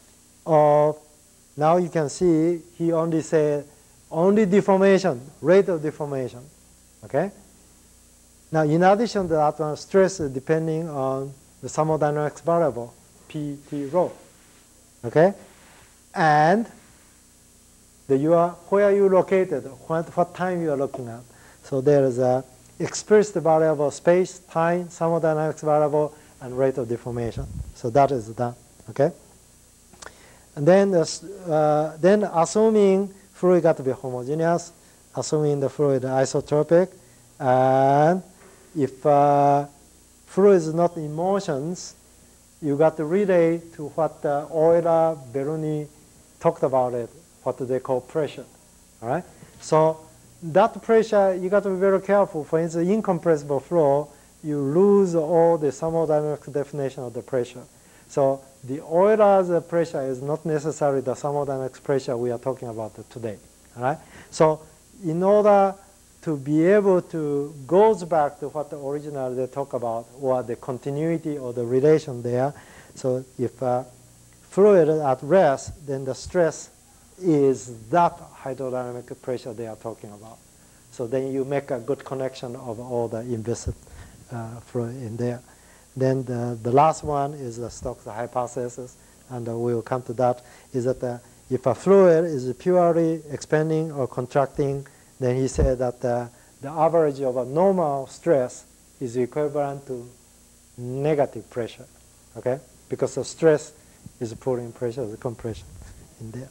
Now you can see he only said only deformation, rate of deformation. Okay. Now in addition to that one, stress is depending on the thermodynamics variable P, T, rho. Okay, and where you located, what time you are looking at. So there is a expressed variable space, time, thermodynamics variable, and rate of deformation. So that is that. Okay. And then assuming fluid got to be homogeneous, assuming the fluid isotropic, and if fluid is not in motions, you got to relate to what Euler, Bernoulli talked about it, what they call pressure. All right. So that pressure, you got to be very careful. For instance, incompressible flow, you lose all the thermodynamic definition of the pressure. So the Euler's pressure is not necessarily the thermodynamic pressure we are talking about today. All right? So in order to be able to goes back to what the original they talk about, or the continuity or the relation there. So if fluid is at rest, then the stress is that hydrodynamic pressure they are talking about. So then you make a good connection of all the invested fluid in there. Then the last one is the Stokes hypothesis, and we will come to that, is that if a fluid is purely expanding or contracting, then he said that the average of a normal stress is equivalent to negative pressure, okay? Because the stress is pulling pressure, the compression in there.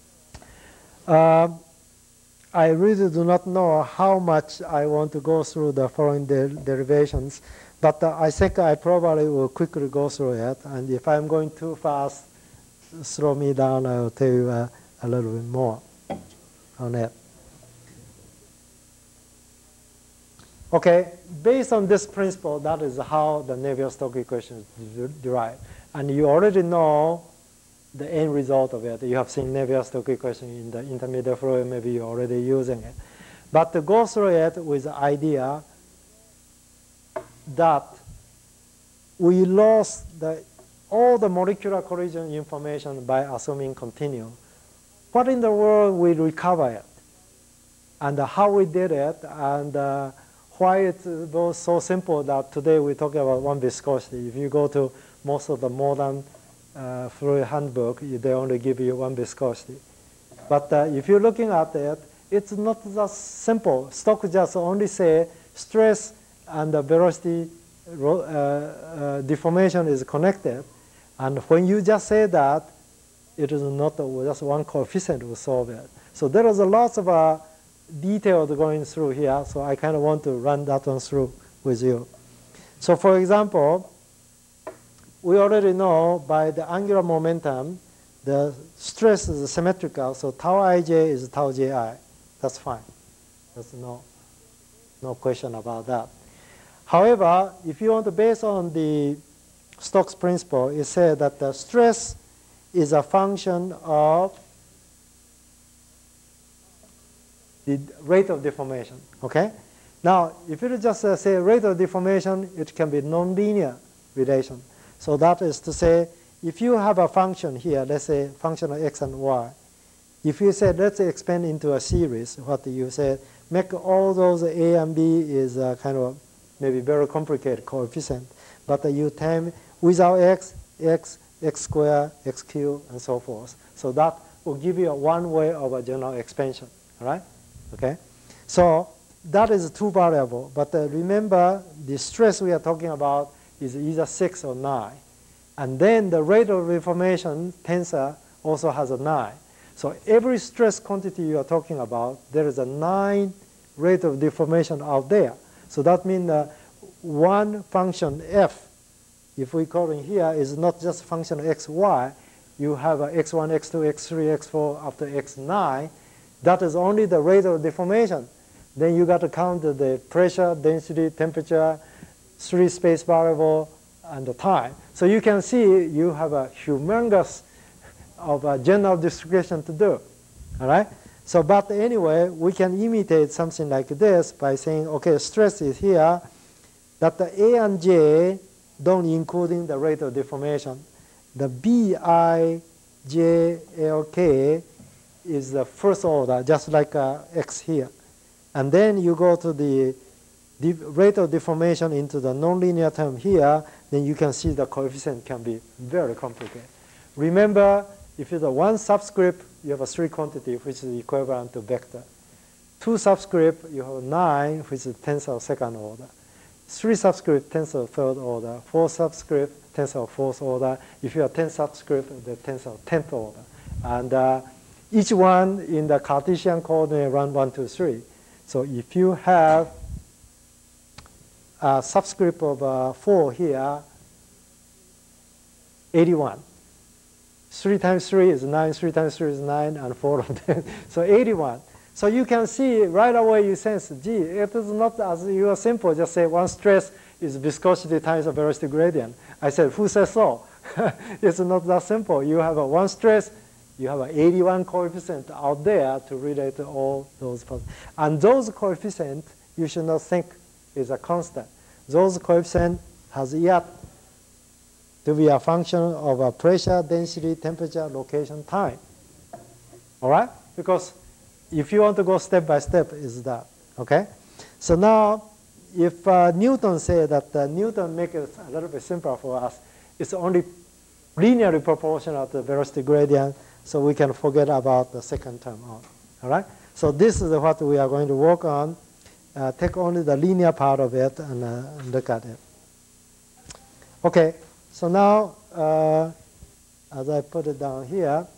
I really do not know how much I want to go through the following derivations, but I think I probably will quickly go through it, and if I'm going too fast, slow me down, I will tell you a little bit more on it. Okay, based on this principle, that is how the Navier-Stokes equation is derived. And you already know the end result of it. You have seen Navier-Stokes equation in the intermediate fluid, maybe you're already using it. But to go through it with the idea that we lost all the molecular collision information by assuming continuum. What in the world we recover it? And how we did it, and why it's both so simple that today we're talking about one viscosity. If you go to most of the modern fluid handbook, they only give you one viscosity. But if you're looking at it, it's not that simple. Stokes just only say stress and the velocity deformation is connected. And when you just say that, it is not just one coefficient will solve it. So there is a lot of details going through here. So I kind of want to run that one through with you. So for example, we already know by the angular momentum, the stress is symmetrical. So tau ij is tau ji. That's fine. There's no question about that. However, if you want to base on the Stokes principle, it says that the stress is a function of the rate of deformation. Okay? Now, if you just say rate of deformation, it can be nonlinear relation. So that is to say, if you have a function here, let's say function of x and y, if you say let's expand into a series, what you said, make all those a and b is kind of maybe very complicated coefficient, but you time without x, x squared, x cubed, and so forth. So that will give you one way of a general expansion, all right? Okay? So that is two variable, but remember the stress we are talking about is either 6 or 9. And then the rate of deformation tensor also has a 9. So every stress quantity you are talking about, there is a 9 rate of deformation out there. So that means one function f, if we call it here, is not just function x, y. You have a x1, x2, x3, x4 after x9. That is only the rate of deformation. Then you got to count the pressure, density, temperature, 3 space variable, and the time. So you can see you have a humongous of a general distribution to do. All right? So, but anyway, we can imitate something like this by saying, okay, stress is here, that the A and J don't including the rate of deformation. The B, I, J, L, K is the first order, just like X here. And then you go to the rate of deformation into the nonlinear term here, then you can see the coefficient can be very complicated. Remember, if it's a one subscript, you have a 3 quantity, which is equivalent to vector. 2 subscript, you have 9, which is tensor of second order. 3 subscript, tensor of third order. 4 subscript, tensor of fourth order. If you have 10 subscript, the tensor of 10th order. And each one in the Cartesian coordinate run 1, 2, 3. So if you have a subscript of 4 here, 81. 3 times 3 is 9, 3 times 3 is 9, and 4 of them. So 81. So you can see right away you sense, gee, it is not as you are simple, just say one stress is viscosity times the velocity gradient. I said, who says so? It's not that simple. You have a one stress, you have an 81 coefficient out there to relate to all those. And those coefficients, you should not think is a constant. Those coefficients has yet to be a function of a pressure, density, temperature, location, time. All right? Because if you want to go step by step, is that. Okay? So now, if Newton said that Newton make it a little bit simpler for us, it's only linearly proportional to the velocity gradient, so we can forget about the second term on. All right? So this is what we are going to work on. Take only the linear part of it and look at it. Okay. So now, as I put it down here,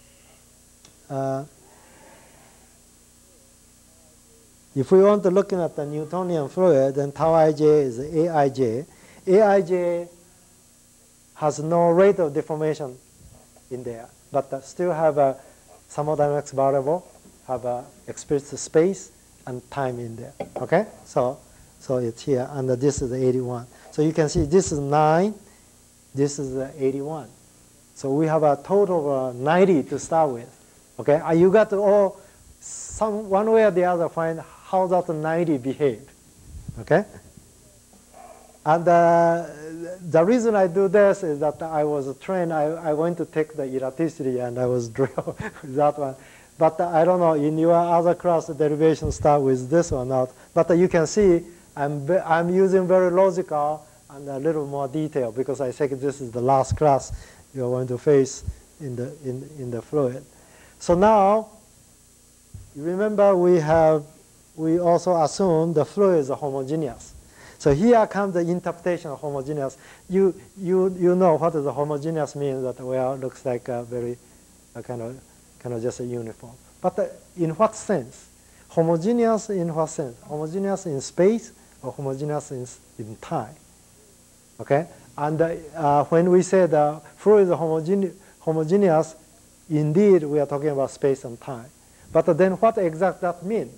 if we want to look at the Newtonian fluid, then tau ij is Aij. Aij has no rate of deformation in there, but still have a thermodynamics variable, have a explicit space and time in there. Okay, so it's here, and this is 81. So you can see this is 9. This is 81. So we have a total of 90 to start with. Okay, you got to all, one way or the other, find how that 90 behave. Okay? And the reason I do this is that I was trained, I went to take the elasticity and I was drilled with that one. But I don't know, in your other class, the derivation start with this or not. But you can see I'm using very logical and a little more detail because I think this is the last class you're going to face in the fluid. So now, you remember we also assume the fluid is homogeneous. So here comes the interpretation of homogeneous. You know what does the homogeneous mean? That well looks like a very kind of just a uniform. But in what sense? Homogeneous in what sense? Homogeneous in space or homogeneous in time? Okay. And when we say the fluid is homogeneous, indeed we are talking about space and time. But then what exactly that mean?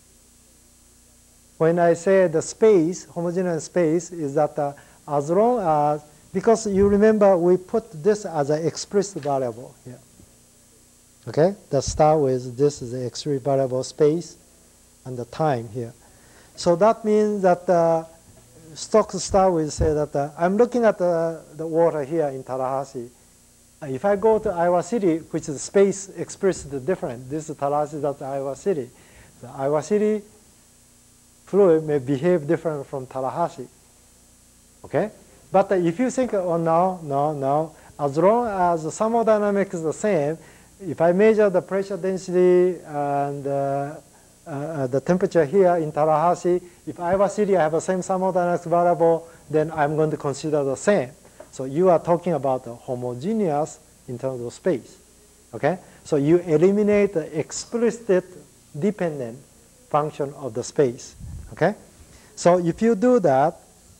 When I say the space, homogeneous space, is that as long as, because you remember we put this as an explicit variable here. Okay, let's start with this is the explicit variable space and the time here. So that means that Stokes start with say that I'm looking at the water here in Tallahassee. If I go to Iowa City, which is space explicitly different, this is Tallahassee, that's Iowa City. The Iowa City fluid may behave different from Tallahassee. Okay? But if you think, oh no, as long as the thermodynamics is the same, if I measure the pressure density and the temperature here in Tallahassee, if Iowa City I have the same thermodynamics variable, then I'm going to consider the same. So you are talking about the homogeneous in terms of space. Okay? So you eliminate the explicit dependent function of the space. Okay? So if you do that,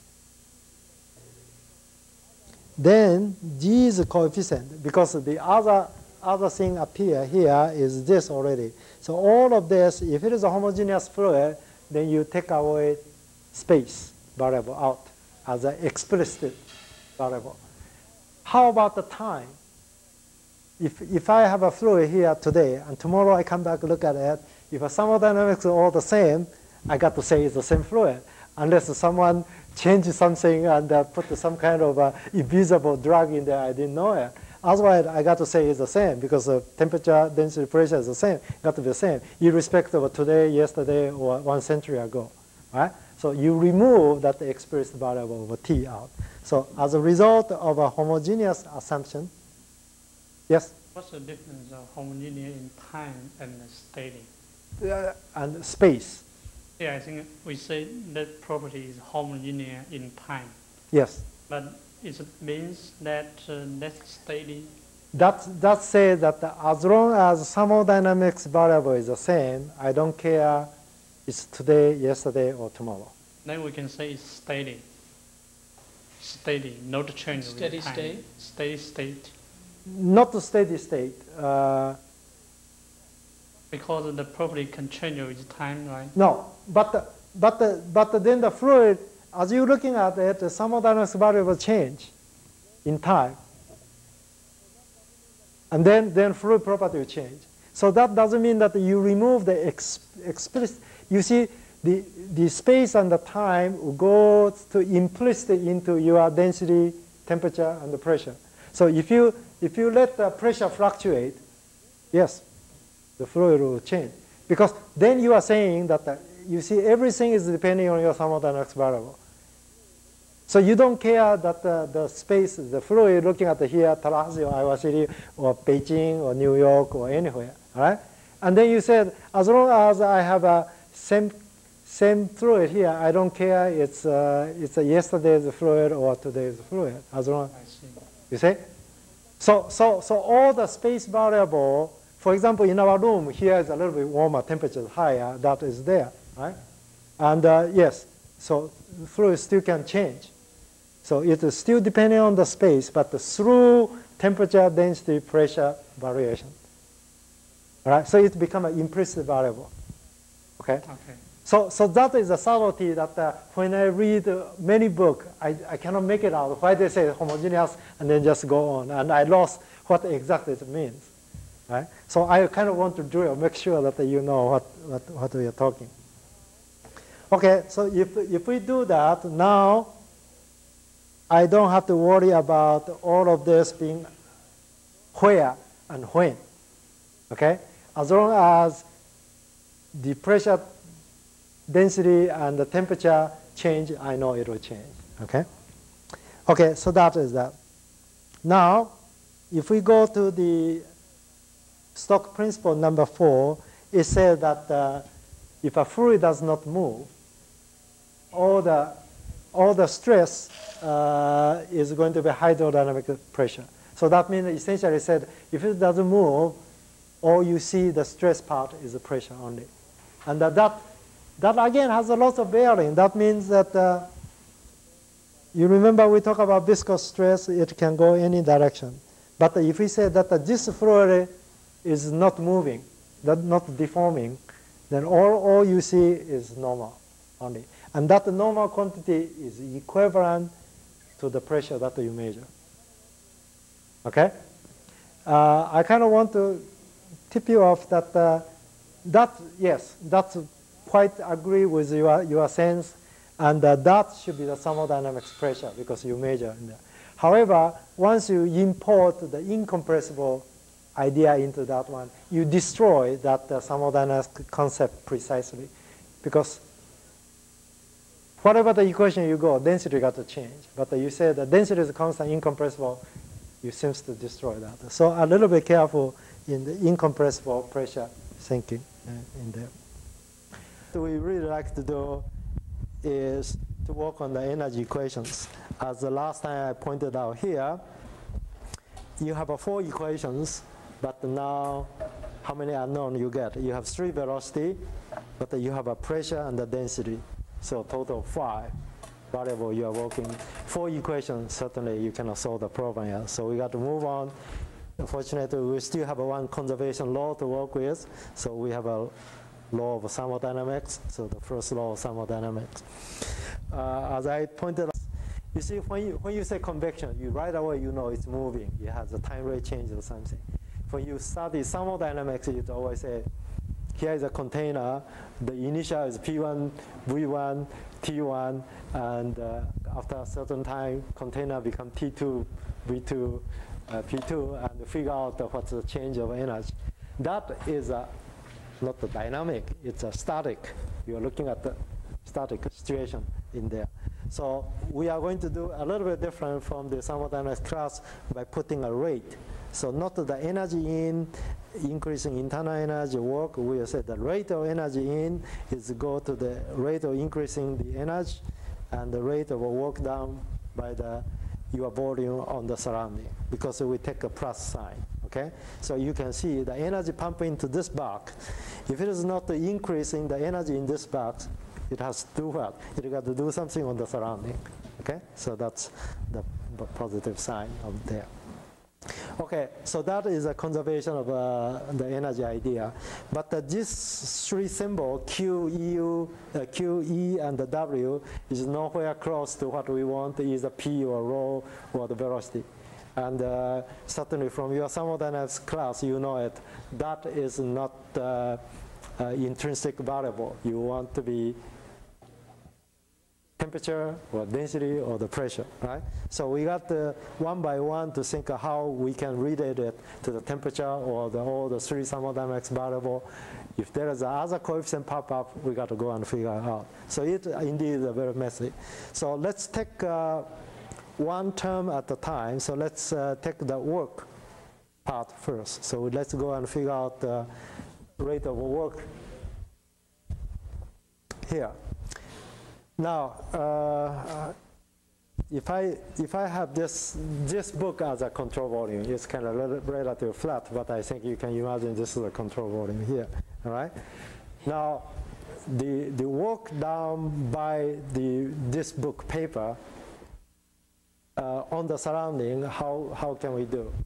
then G is a coefficient because the other thing up here is this already. So all of this, if it is a homogeneous fluid, then you take away space variable out as an explicit variable. How about the time? If I have a fluid here today and tomorrow I come back and look at it, if the thermodynamics are all the same, I got to say it's the same fluid. Unless someone changes something and put some kind of invisible drug in there, I didn't know it. Otherwise, I got to say it's the same because the temperature, density, pressure is the same. It got to be the same, irrespective of today, yesterday, or 1 century ago. Right? So you remove that explicit variable of T out. So as a result of a homogeneous assumption, yes? What's the difference of homogeneous in time and steady? And space. Yeah, I think we say that property is homogeneous in time. Yes. But it means that that's steady. That says that as long as thermodynamics variable is the same, I don't care it's today, yesterday, or tomorrow. Then we can say it's steady. Steady, not change. Steady with time. state? Steady state. Not the steady state. Because the property can change with time, right? No, but then the fluid, as you're looking at it, the thermodynamics variable change in time. And then fluid property will change. So that doesn't mean that you remove the explicit. You see, the space and the time will go to implicit into your density, temperature, and the pressure. So if you let the pressure fluctuate, yes, the fluid will change. Because then you are saying that you see everything is depending on your thermodynamics variable. So you don't care that the space, the fluid looking at here, Tallahassee or Iowa City or Beijing or New York or anywhere, all right? And then you said, as long as I have a same fluid here, I don't care it's yesterday's fluid or today's fluid. As long, you see? So all the space variable, for example, in our room, here is a little bit warmer, temperature is higher, that is there, right? And yes, so the fluid still can change. So it is still depending on the space, but through temperature, density, pressure variation. All right, so it becomes an implicit variable. Okay? Okay. So that is a subtlety that when I read many books, I cannot make it out why they say homogeneous and then just go on. And I lost what exactly it means. Right? So I kind of want to drill, make sure that you know what we are talking. Okay, so if we do that, now I don't have to worry about all of this being where and when. Okay? As long as the pressure density and the temperature change, I know it will change. Okay? Okay, so that is that. Now, if we go to the Stokes principle number 4, it says that if a fluid does not move, all the stress is going to be hydrodynamic pressure. So that means essentially said, if it doesn't move, all you see the stress part is the pressure only. And that again has a lot of bearing. That means that you remember we talk about viscous stress, it can go any direction. But if we say that this fluid is not moving, that not deforming, then all you see is normal only. And that normal quantity is equivalent to the pressure that you measure. Okay? I kind of want to tip you off that, yes, that's quite agree with your sense, and that should be the thermodynamics pressure because you measure in there. However, once you import the incompressible idea into that one, you destroy that thermodynamics concept precisely, because whatever the equation you go, density got to change. But you say the density is constant, incompressible, you seems to destroy that. So a little bit careful in the incompressible pressure thinking in there. What we really like to do is to work on the energy equations. As the last time I pointed out here, you have 4 equations, but now how many unknown you get? You have 3 velocity, but you have a pressure and the density. So total 5 variable you are working. 4 equations, certainly you cannot solve the problem yet. So we got to move on. Unfortunately, we still have one conservation law to work with. So we have a law of thermodynamics. So the first law of thermodynamics. As I pointed out, you see when you say convection, you right away you know it's moving. It has a time rate change or something. When you study thermodynamics, you always say, here is a container. The initial is P1, V1, T1, and after a certain time, container becomes T2, V2, P2, and figure out what's the change of energy. That is not the dynamic, it's a static. You're looking at the static situation in there. So we are going to do a little bit different from the thermodynamics class by putting a rate. So not the energy in, increasing internal energy work, we will say the rate of energy in is go to the rate of increasing the energy and the rate of work done by your volume on the surrounding, because we take a plus sign, okay? So you can see the energy pumped into this box. If it is not increasing the energy in this box, it has to do what? It got to do something on the surrounding, okay? So that's the positive sign of there. Okay, so that is a conservation of the energy idea. But this 3 symbol, Q, E, and the W, is nowhere close to what we want, either P or rho or the velocity. And certainly from your thermodynamics class, you know it. That is not intrinsic variable. You want to be temperature or density or the pressure, right? So we got one by one to think how we can relate it to the temperature or all the 3 thermodynamics variable. If there is other coefficient pop up, we got to go and figure it out. So it indeed is very messy. So let's take one term at a time. So let's take the work part first. So let's go and figure out the rate of work here. Now, if I have this book as a control volume, it's kind of relatively flat, but I think you can imagine this is a control volume here, all right? Now, the work done by this book paper on the surrounding, how can we do?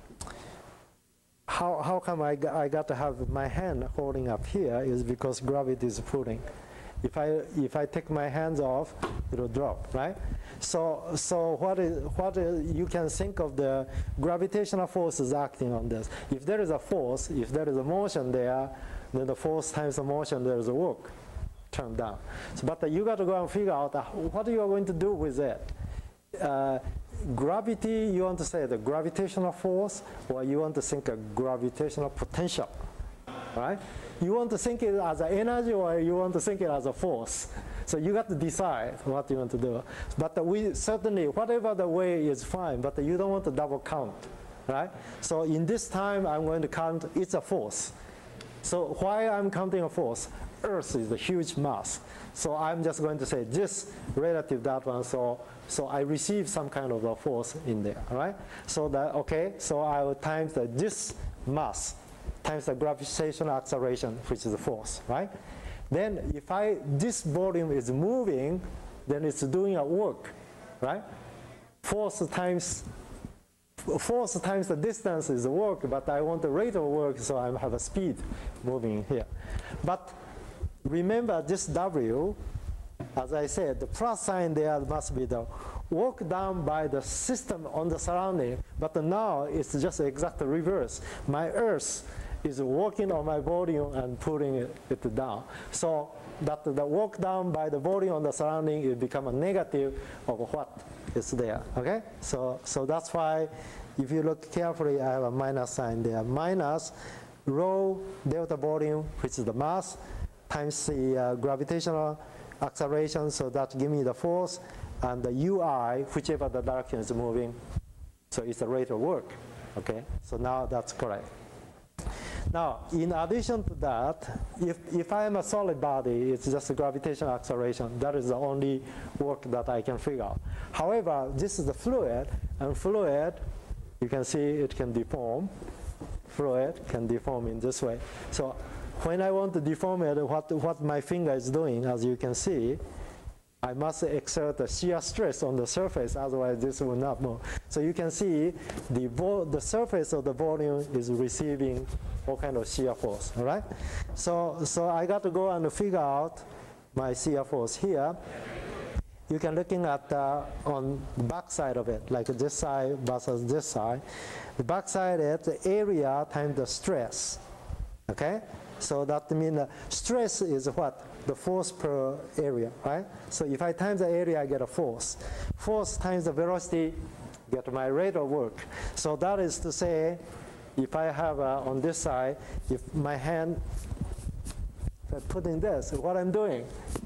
How come I got to have my hand holding up here is because gravity is pulling. If I take my hands off, it will drop, right? So what you can think of the gravitational forces acting on this. If there is a force, if there is a motion there, then the force times the motion, there is a work turned down. So, but you got to go and figure out what you are going to do with it. Gravity, you want to say the gravitational force, or you want to think a gravitational potential, right? you want to think it as an energy or you want to think it as a force. So you got to decide what you want to do. But we certainly, whatever the way is fine, but you don't want to double count, right? So in this time, I'm going to count it's a force. So why I'm counting a force? Earth is a huge mass. So I'm just going to say this relative that one, so I receive some kind of a force in there, all right? So that, okay, so I will times this mass times the gravitational acceleration, which is the force, right? Then if this volume is moving, then it's doing a work, right? Force times the distance is work, but I want the rate of work, so I have a speed moving here. But remember this W, as I said, the plus sign there must be the work done by the system on the surrounding, but now it's just exact reverse. My Earth is working on my volume and pulling it down. So that the work done by the volume on the surrounding, it become a negative of what is there, okay? So that's why if you look carefully, I have a minus sign there. Minus rho delta volume, which is the mass, times the gravitational acceleration, so that give me the force, and the UI, whichever the direction is moving, so it's the rate of work, okay? So now that's correct. Now, in addition to that, if I am a solid body, it's just a gravitational acceleration. That is the only work that I can figure out. However, this is the fluid, and fluid, you can see it can deform. Fluid can deform in this way. So when I want to deform it, what my finger is doing, as you can see, I must exert a shear stress on the surface, otherwise this will not move. So you can see the surface of the volume is receiving all kind of shear force, all right? So I got to go and figure out my shear force here. You can looking at on the back side of it, like this side versus this side. The back side is the area times the stress, okay? So that means stress is what? The force per area, right? So if I times the area, I get a force. Force times the velocity, get my rate of work. So that is to say, if I have on this side, if my hand, if I put in this, what I'm doing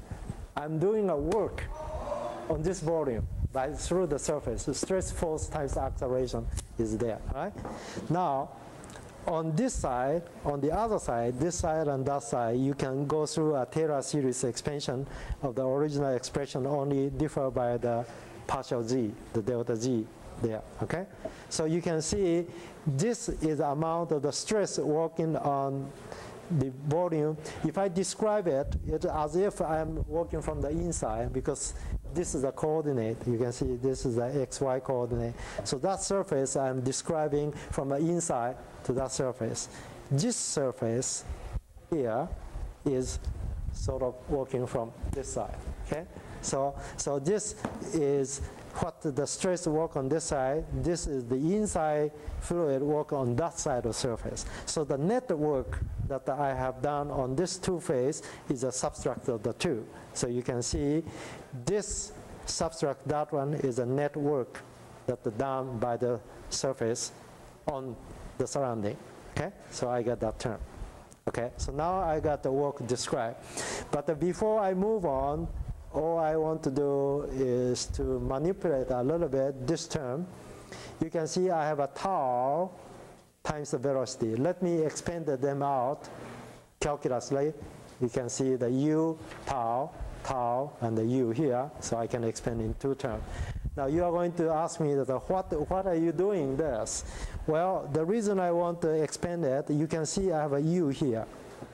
a work on this volume through the surface. The stress force times the acceleration is there, right? Now, on this side, on the other side, this side and that side, you can go through a Taylor series expansion of the original expression, only differ by the partial z, the delta z there, okay? So you can see this is the amount of the stress working on the volume. If I describe it, it's as if I'm working from the inside, because this is the coordinate. You can see this is the xy coordinate. So that surface I'm describing from the inside to that surface. This surface here is sort of working from this side, okay? So this is what the stress work on this side. This is the inside fluid work on that side of the surface. So the net work that I have done on this two phase is a subtract of the two. So you can see this subtract that one is a net work that done by the surface on the surrounding. Okay, so I got that term. Okay, so now I got the work described. But before I move on, all I want to do is to manipulate a little bit this term. You can see I have a tau times the velocity. Let me expand them out calculusly. You can see the u tau and the u here, so I can expand in two terms. Now you are going to ask me that what are you doing this? Well, the reason I want to expand it, you can see I have a u here.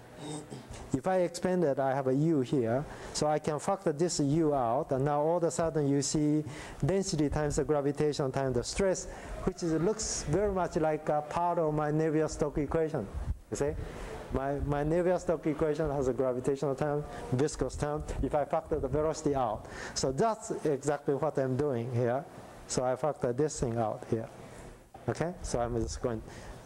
If I expand it, I have a u here, so I can factor this u out, and now all of a sudden you see density times the gravitation times the stress, which looks very much like a part of my Navier-Stokes equation. You see? My Navier-Stokes equation has a gravitational term, viscous term, if I factor the velocity out. So that's exactly what I'm doing here. So I factor this thing out here. Okay? So I'm just going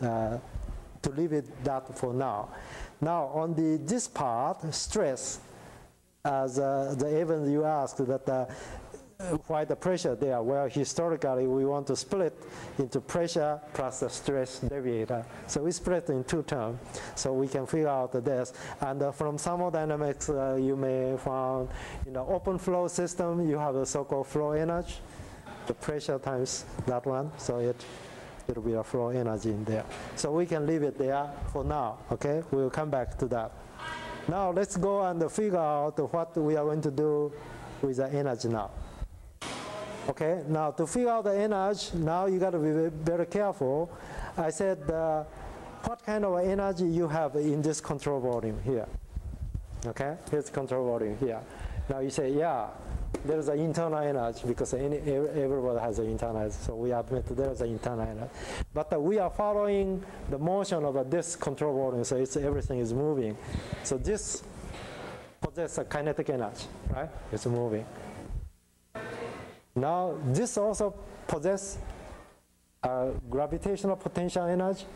to leave it that for now. Now on this part, stress, as the event you asked, that why the pressure there? Well, historically, we want to split into pressure plus the stress deviator. So we split in two terms, so we can figure out this. And from thermodynamics, you may find in the open flow system, you have a so-called flow energy, the pressure times that one, so it'll be a flow energy in there. So we can leave it there for now, okay? We'll come back to that. Now let's go and figure out what we are going to do with the energy now. Okay, now to figure out the energy, now you got to be very careful. I said what kind of energy you have in this control volume here. Okay, here's control volume here. Now you say, yeah, there's an internal energy because everybody has an internal energy, so we admit there's an internal energy. But we are following the motion of this control volume, so everything is moving. So this possesses a kinetic energy, right? It's moving. Now, this also possesses a gravitational potential energy.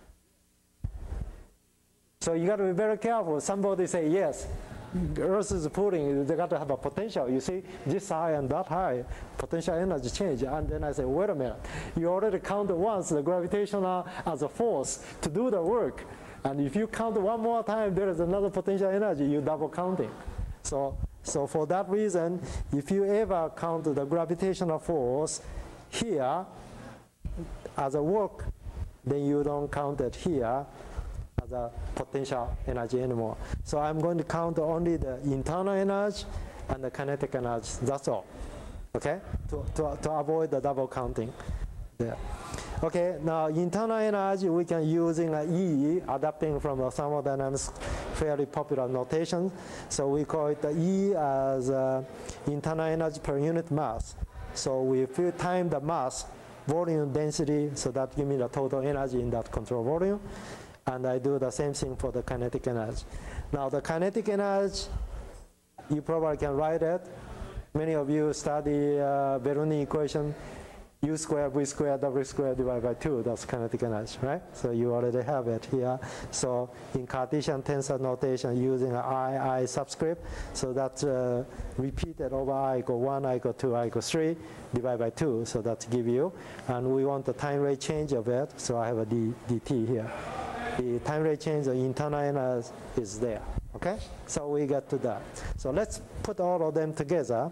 So you got to be very careful. Somebody say, yes, Earth is pulling, they got to have a potential. You see, this high and that high, potential energy change. And then I say, wait a minute. You already counted once the gravitational as a force to do the work. And if you count one more time, there is another potential energy, you double counting. So for that reason, if you ever count the gravitational force here as a work, then you don't count it here as a potential energy anymore. So I'm going to count only the internal energy and the kinetic energy, that's all, okay? To avoid the double counting there. Okay, now internal energy we can use in E, adapting from the thermodynamics fairly popular notation. So we call it the E as internal energy per unit mass. So we time the mass, volume density, so that gives me the total energy in that control volume. And I do the same thing for the kinetic energy. Now the kinetic energy, you probably can write it. Many of you study Bernoulli equation, U squared, V squared, W squared divided by 2, that's kinetic energy, right? So you already have it here. So in Cartesian tensor notation using I subscript, so that's repeated over I equal 1, I equal 2, I equal 3, divided by 2, so that give you. And we want the time rate change of it, so I have a dt here. The time rate change, the internal energy is there, okay? So we get to that. So let's put all of them together,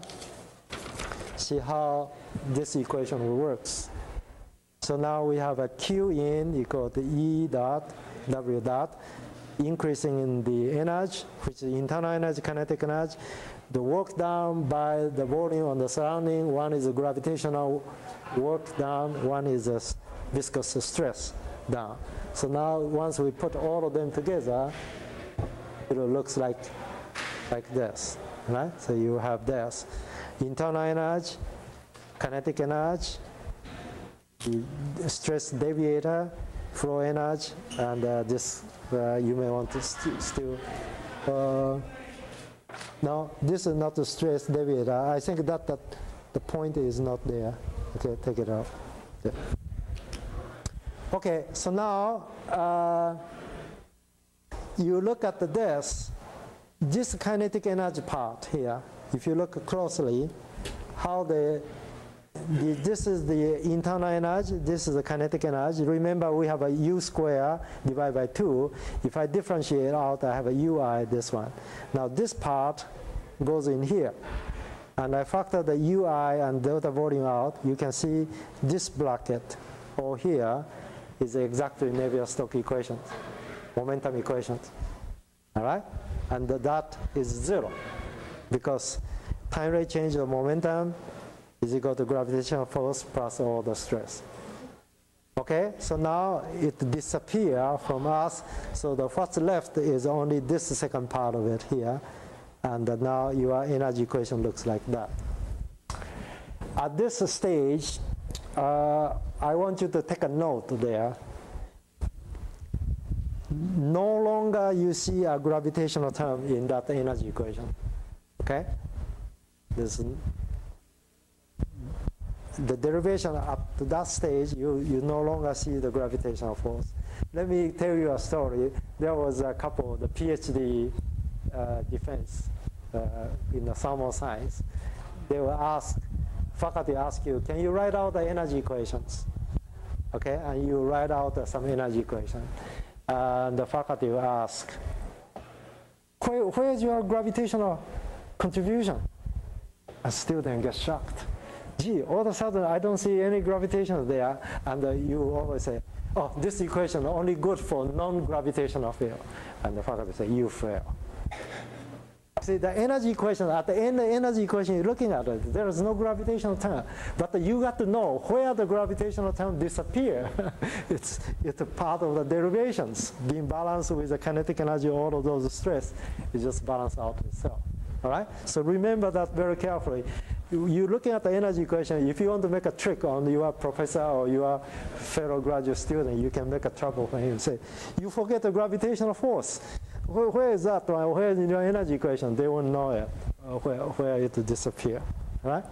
see how this equation works. So now we have a Q in equal to E dot W dot, increasing in the energy, which is internal energy, kinetic energy. The work done by the volume on the surrounding, one is a gravitational work done, one is a viscous stress down. So now once we put all of them together, it looks like this, right? So you have this internal energy, kinetic energy, the stress deviator, flow energy, and this you may want to still. No, this is not the stress deviator. I think that the point is not there. Okay, take it out. Yeah. Okay, so now you look at this kinetic energy part here. If you look closely, how this is the internal energy, this is the kinetic energy. Remember, we have a U square divided by 2. If I differentiate out, I have a UI, this one. Now this part goes in here. And I factor the UI and delta volume out. You can see this bracket over here is exactly Navier-Stokes equations, momentum equations. All right? And that is 0 because time rate change of momentum is equal to gravitational force plus all the stress. Okay, so now it disappears from us, so what's left is only this second part of it here, and now your energy equation looks like that. At this stage, I want you to take a note there. No longer you see a gravitational term in that energy equation. Okay? The derivation up to that stage, you no longer see the gravitational force. Let me tell you a story. There was a couple, the PhD defense in the thermal science. They were asked, faculty ask you, can you write out the energy equations? Okay, and you write out some energy equation. And the faculty will ask, where is your gravitational contribution? A student gets shocked. Gee, all of a sudden I don't see any gravitation there. And you always say, oh, this equation only good for non-gravitational field. And the faculty say, you fail. See, the energy equation, at the end of the energy equation, you're looking at it, there is no gravitational term. But you got to know where the gravitational term disappear. it's a part of the derivations. Being balanced with the kinetic energy, all of those stress, it just balance out itself. All right? So remember that very carefully. You're looking at the energy equation. If you want to make a trick on your professor or your fellow graduate student, you can make a trouble for him. Say, you forget the gravitational force. Where is that? Where is in your energy equation? They won't know it, where it disappear, right?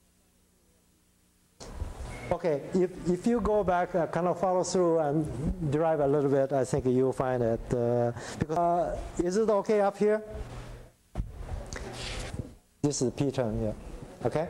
Okay, if you go back, kind of follow through and derive a little bit, I think you'll find it. Because is it okay up here? This is P term here, okay?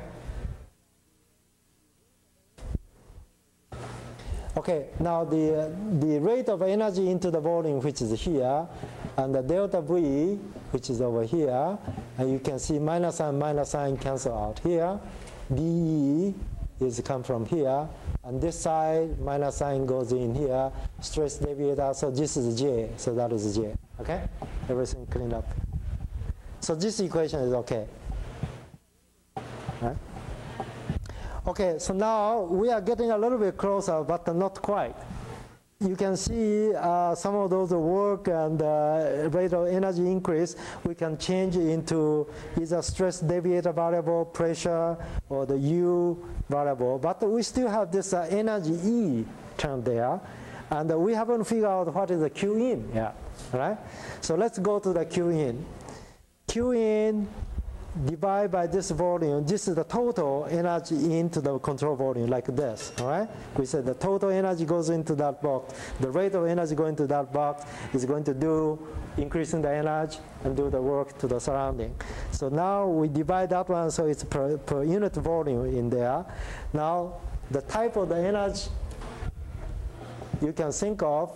Okay, now the rate of energy into the volume, which is here, and the delta V, which is over here, and you can see minus sign cancel out here. dE is come from here, and this side minus sign goes in here. Stress deviator, so this is J, so that is J. Okay, everything cleaned up. So this equation is okay. Right? Okay, so now we are getting a little bit closer, but not quite. You can see some of those work and rate of energy increase, we can change into either stress deviator variable, pressure, or the U variable. But we still have this energy E term there, and we haven't figured out what is the Q in yet. Right? So let's go to the Q in. Q in divide by this volume. This is the total energy into the control volume, like this. All right? We said the total energy goes into that box. The rate of energy going to that box is going to do increasing the energy and do the work to the surrounding. So now we divide that one, so it's per unit volume in there. Now the type of the energy you can think of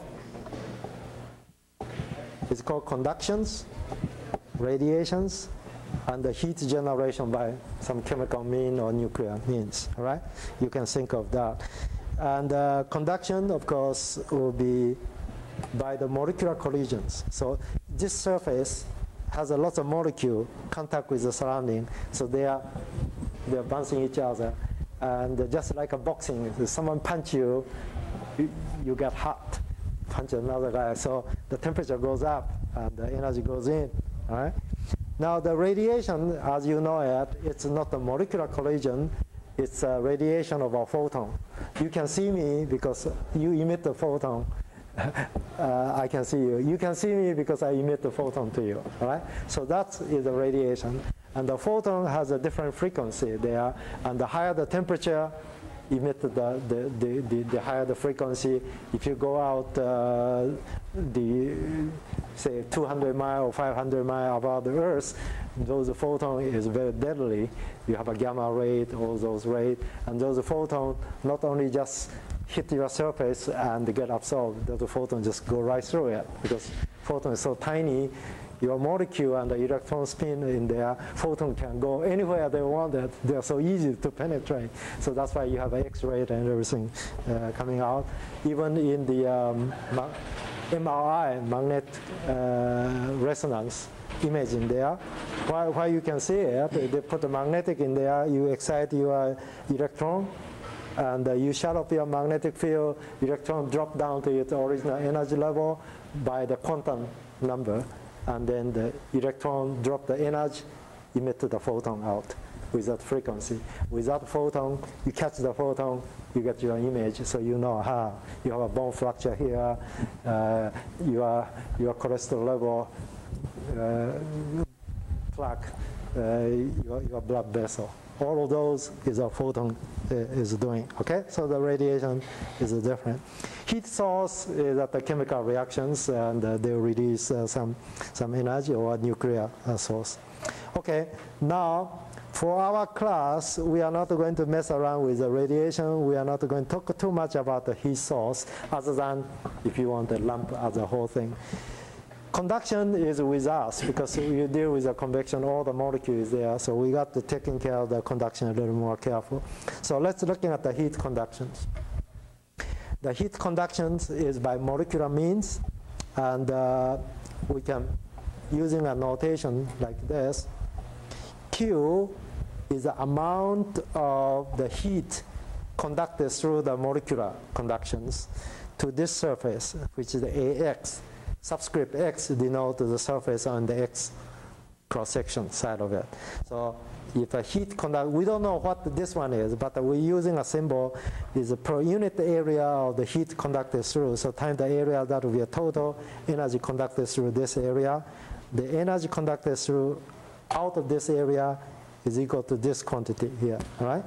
is called conductions, radiations, and the heat generation by some chemical mean or nuclear means. All right, you can think of that. And conduction, of course, will be by the molecular collisions. So this surface has a lot of molecule contact with the surrounding, so they are bouncing each other. And just like a boxing, if someone punch you, you get hot. Punch another guy, so the temperature goes up and the energy goes in. All right. Now the radiation, as you know it, it's not a molecular collision, it's a radiation of a photon. You can see me because you emit the photon. I can see you. You can see me because I emit the photon to you. All right? So that is the radiation. And the photon has a different frequency there, and the higher the temperature, emit the higher the frequency. If you go out say 200 miles or 500 miles above the Earth, those photon is very deadly. You have a gamma rate, all those rates, and those photons not only just hit your surface and get absorbed, the photon just go right through it, because photon is so tiny. Your molecule and the electron spin in there, photon can go anywhere they want it. They're so easy to penetrate. So that's why you have X-ray and everything coming out. Even in the MRI, magnetic resonance imaging there, while you can see it, they put the magnetic in there, you excite your electron, and you shut off your magnetic field, electron drop down to its original energy level by the quantum number. And then the electron drop the energy, emit the photon out with that frequency. With that photon, you catch the photon, you get your image, so you know, you have a bone fracture here, your cholesterol level, plaque, your blood vessel. All of those is a photon is doing. Okay, so the radiation is different. Heat source is at the chemical reactions, and they release some energy, or nuclear source. Okay, now for our class, we are not going to mess around with the radiation. We are not going to talk too much about the heat source, other than if you want the lamp as a whole thing. Conduction is with us because you deal with the convection, all the molecules there, so we got to taking care of the conduction a little more careful. So let's look at the heat conductions. The heat conductions is by molecular means, and we can, using a notation like this, Q is the amount of the heat conducted through the molecular conductions to this surface, which is the AX. Subscript X denotes the surface on the X cross-section side of it. So if a heat conduct, we don't know what this one is, but we're using a symbol is per unit area of the heat conducted through. So times the area, that will be a total energy conducted through this area. The energy conducted through out of this area is equal to this quantity here, all right?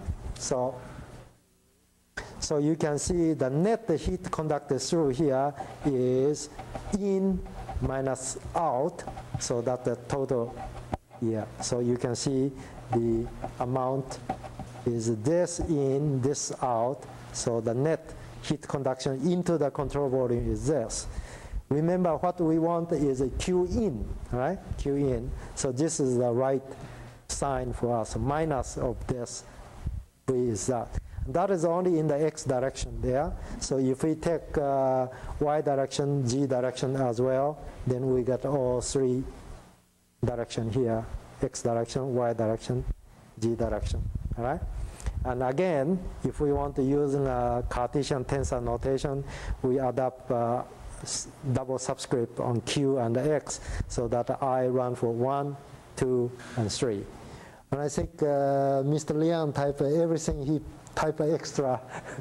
So you can see the net heat conducted through here is in minus out, so that the total here. So you can see the amount is this in, this out, so the net heat conduction into the control volume is this. Remember what we want is a Q in, right? Q in. So this is the right sign for us. Minus of this is that. That is only in the X direction there. So if we take Y direction, Z direction as well, then we get all three direction here. X direction, Y direction, Z direction, all right? And again, if we want to use a Cartesian tensor notation, we adapt double subscript on Q and X so that I run for 1, 2, and 3. And I think Mr. Liang typed everything, he typed extra,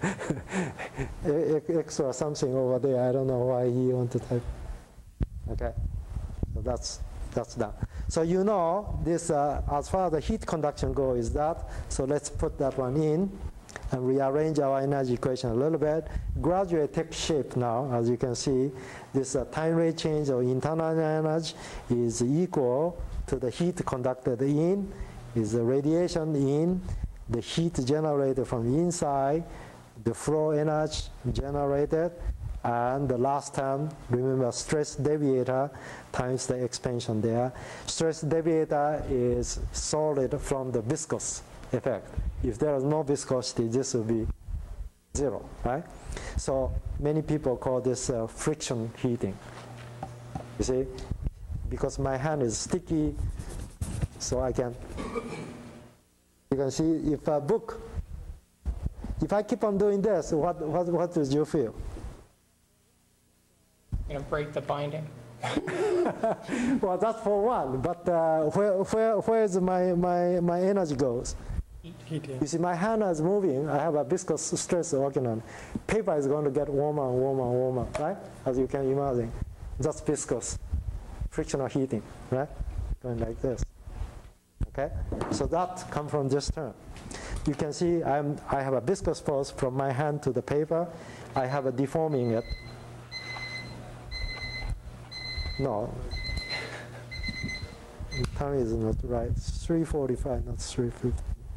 extra something over there. I don't know why he wanted to type. Okay, so that's done. So you know this, as far as the heat conduction goes, is that. So let's put that one in and rearrange our energy equation a little bit. Gradually take shape now. As you can see, this time rate change of internal energy is equal to the heat conducted in, is the radiation in, the heat generated from inside, the flow energy generated, and the last term, remember stress deviator times the expansion there. Stress deviator is solid from the viscous effect. If there is no viscosity, this will be 0, right? So many people call this friction heating. You see, because my hand is sticky, so I can, you can see if a book, if I keep on doing this, what would you feel? Gonna break the binding. Well, that's for one, but where is my energy goes? Heating. You see, my hand is moving. I have a viscous stress working on. Paper is going to get warmer and warmer and warmer, right? As you can imagine. That's viscous frictional heating, right? Going like this. Okay? So that comes from this term. You can see I have a viscous force from my hand to the paper. I have a deforming it. No. The time is not right. 3:45, not 3:50.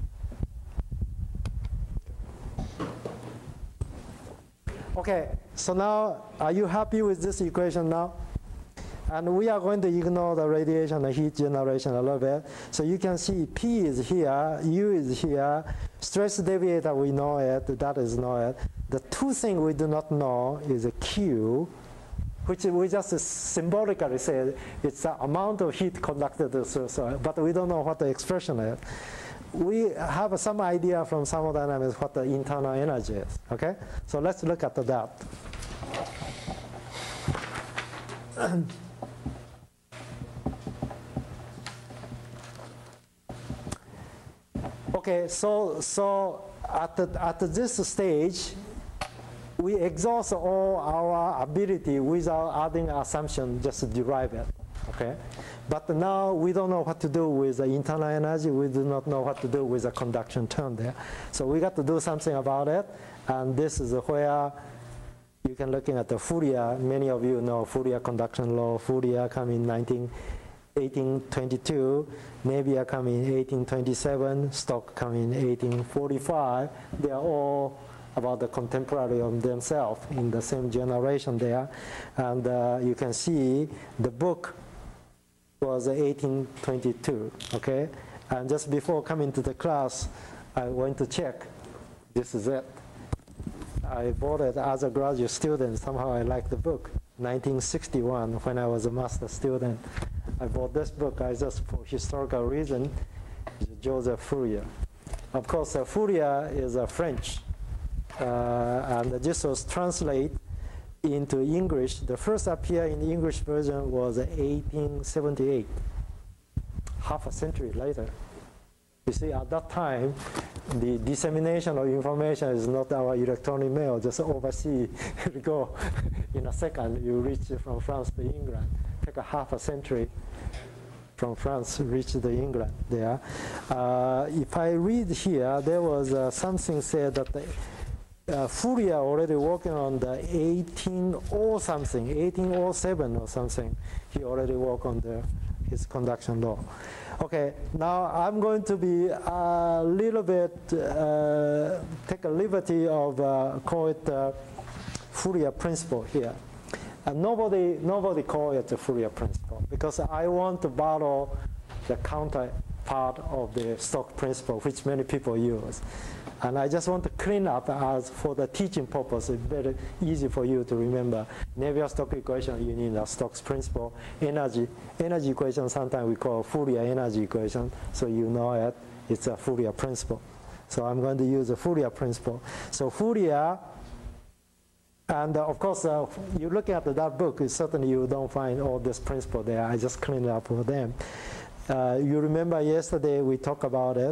Okay, so now, are you happy with this equation now? And we are going to ignore the radiation and heat generation a little bit. So you can see P is here, U is here, stress deviator, we know it, that is know it. The two things we do not know is a Q, which we just symbolically say it's the amount of heat conducted through, but we don't know what the expression is. We have some idea from thermodynamics what the internal energy is, okay? So let's look at that. Okay, so at this stage, we exhaust all our ability without adding assumption, just derive it, okay? But now we don't know what to do with the internal energy. We do not know what to do with the conduction term there. So we got to do something about it. And this is where you can look at the Fourier. Many of you know Fourier conduction law. Fourier came in 1980 1822, Navier come in 1827, Stokes come in 1845. They are all about the contemporary of themselves in the same generation there. And you can see the book was 1822, okay? And just before coming to the class, I went to check. This is it. I bought it as a graduate student. Somehow I liked the book. 1961, when I was a master student, I bought this book. I just, for historical reason, Joseph Fourier. Of course, Fourier is French, and this was translated into English. The first appear in the English version was 1878, half a century later. You see, at that time, the dissemination of information is not our electronic mail, just overseas. You go in a second, you reach from France to England. Take a half a century from France to reach the England there. If I read here, there was something said that Fourier already working on the 1807 or something. He already worked on his conduction law. Okay, now I'm going to be a little bit, take a liberty of call it Fourier principle here. And nobody call it the Fourier principle because I want to borrow the counterpart of the Stokes principle, which many people use. And I just want to clean up as for the teaching purpose. It's very easy for you to remember. Navier-Stokes equation, you need a Stokes principle. Energy equation, sometimes we call Fourier energy equation. So you know it, it's a Fourier principle. So I'm going to use a Fourier principle. So Fourier, and of course, you look at that book, certainly you don't find all this principle there. I just cleaned it up for them. You remember yesterday we talked about it.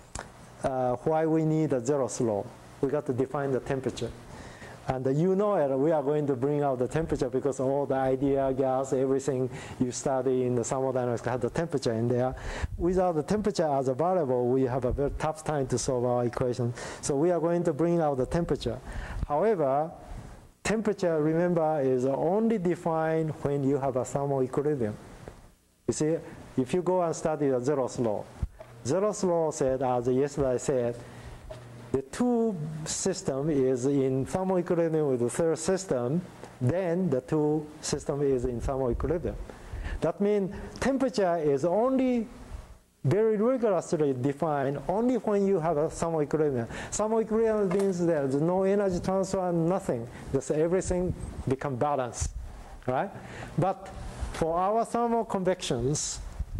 Why we need a zeroth law. We got to define the temperature. And you know it, we are going to bring out the temperature because all the idea, gas, everything you study in the thermodynamics have the temperature in there. Without the temperature as a variable, we have a very tough time to solve our equation. So we are going to bring out the temperature. However, temperature, remember, is only defined when you have a thermal equilibrium. You see, if you go and study the zeroth law, zeroth law said, as yesterday I said, the two system is in thermal equilibrium with the third system, then the two system is in thermal equilibrium. That means temperature is only very rigorously defined only when you have a thermal equilibrium. Thermal equilibrium means there's no energy transfer, nothing. Just everything become balanced, right? But for our thermal convections,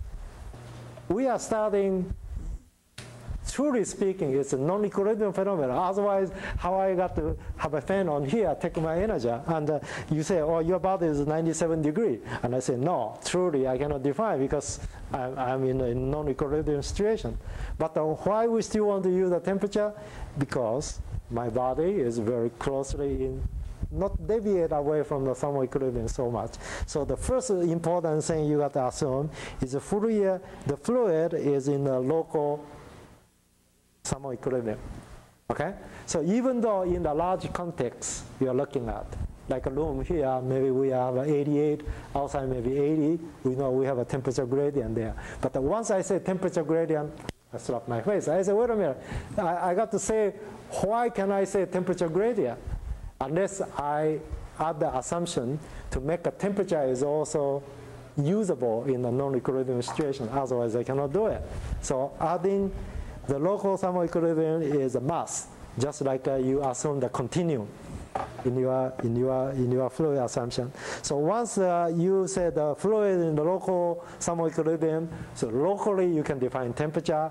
we are starting, truly speaking, it's a non-equilibrium phenomenon. Otherwise, how I got to have a fan on here, take my energy, and you say, oh, your body is 97 degrees. And I say, no, truly, I cannot define because I'm in a non-equilibrium situation. But why we still want to use the temperature? Because my body is very closely in, not deviate away from the thermal equilibrium so much. So the first important thing you got to assume is the fluid is in a local thermal equilibrium. Okay? So even though in the large context you are looking at, like a room here, maybe we have 88, outside maybe 80, we know we have a temperature gradient there. But once I say temperature gradient, I slap my face. I say, wait a minute, I got to say, why can I say temperature gradient? Unless I add the assumption to make a temperature is also usable in a non-equilibrium situation. Otherwise, I cannot do it. So adding the local thermal equilibrium is a must, just like you assume the continuum in your fluid assumption. So once you say the fluid in the local thermal equilibrium, so locally you can define temperature.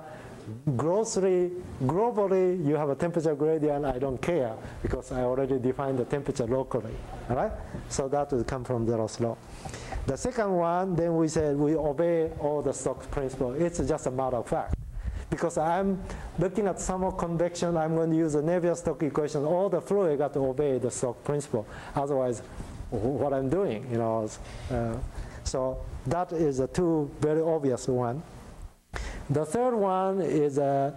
Globally, you have a temperature gradient, I don't care because I already defined the temperature locally. All right? So that will come from zeroth law. The second one, then we said we obey all the Stokes principle. It's just a matter of fact. Because I'm looking at thermal convection, I'm going to use the Navier-Stokes equation. All the fluid got to obey the Stokes principle. Otherwise, what I'm doing, you know. So that is a two very obvious one. The third one is a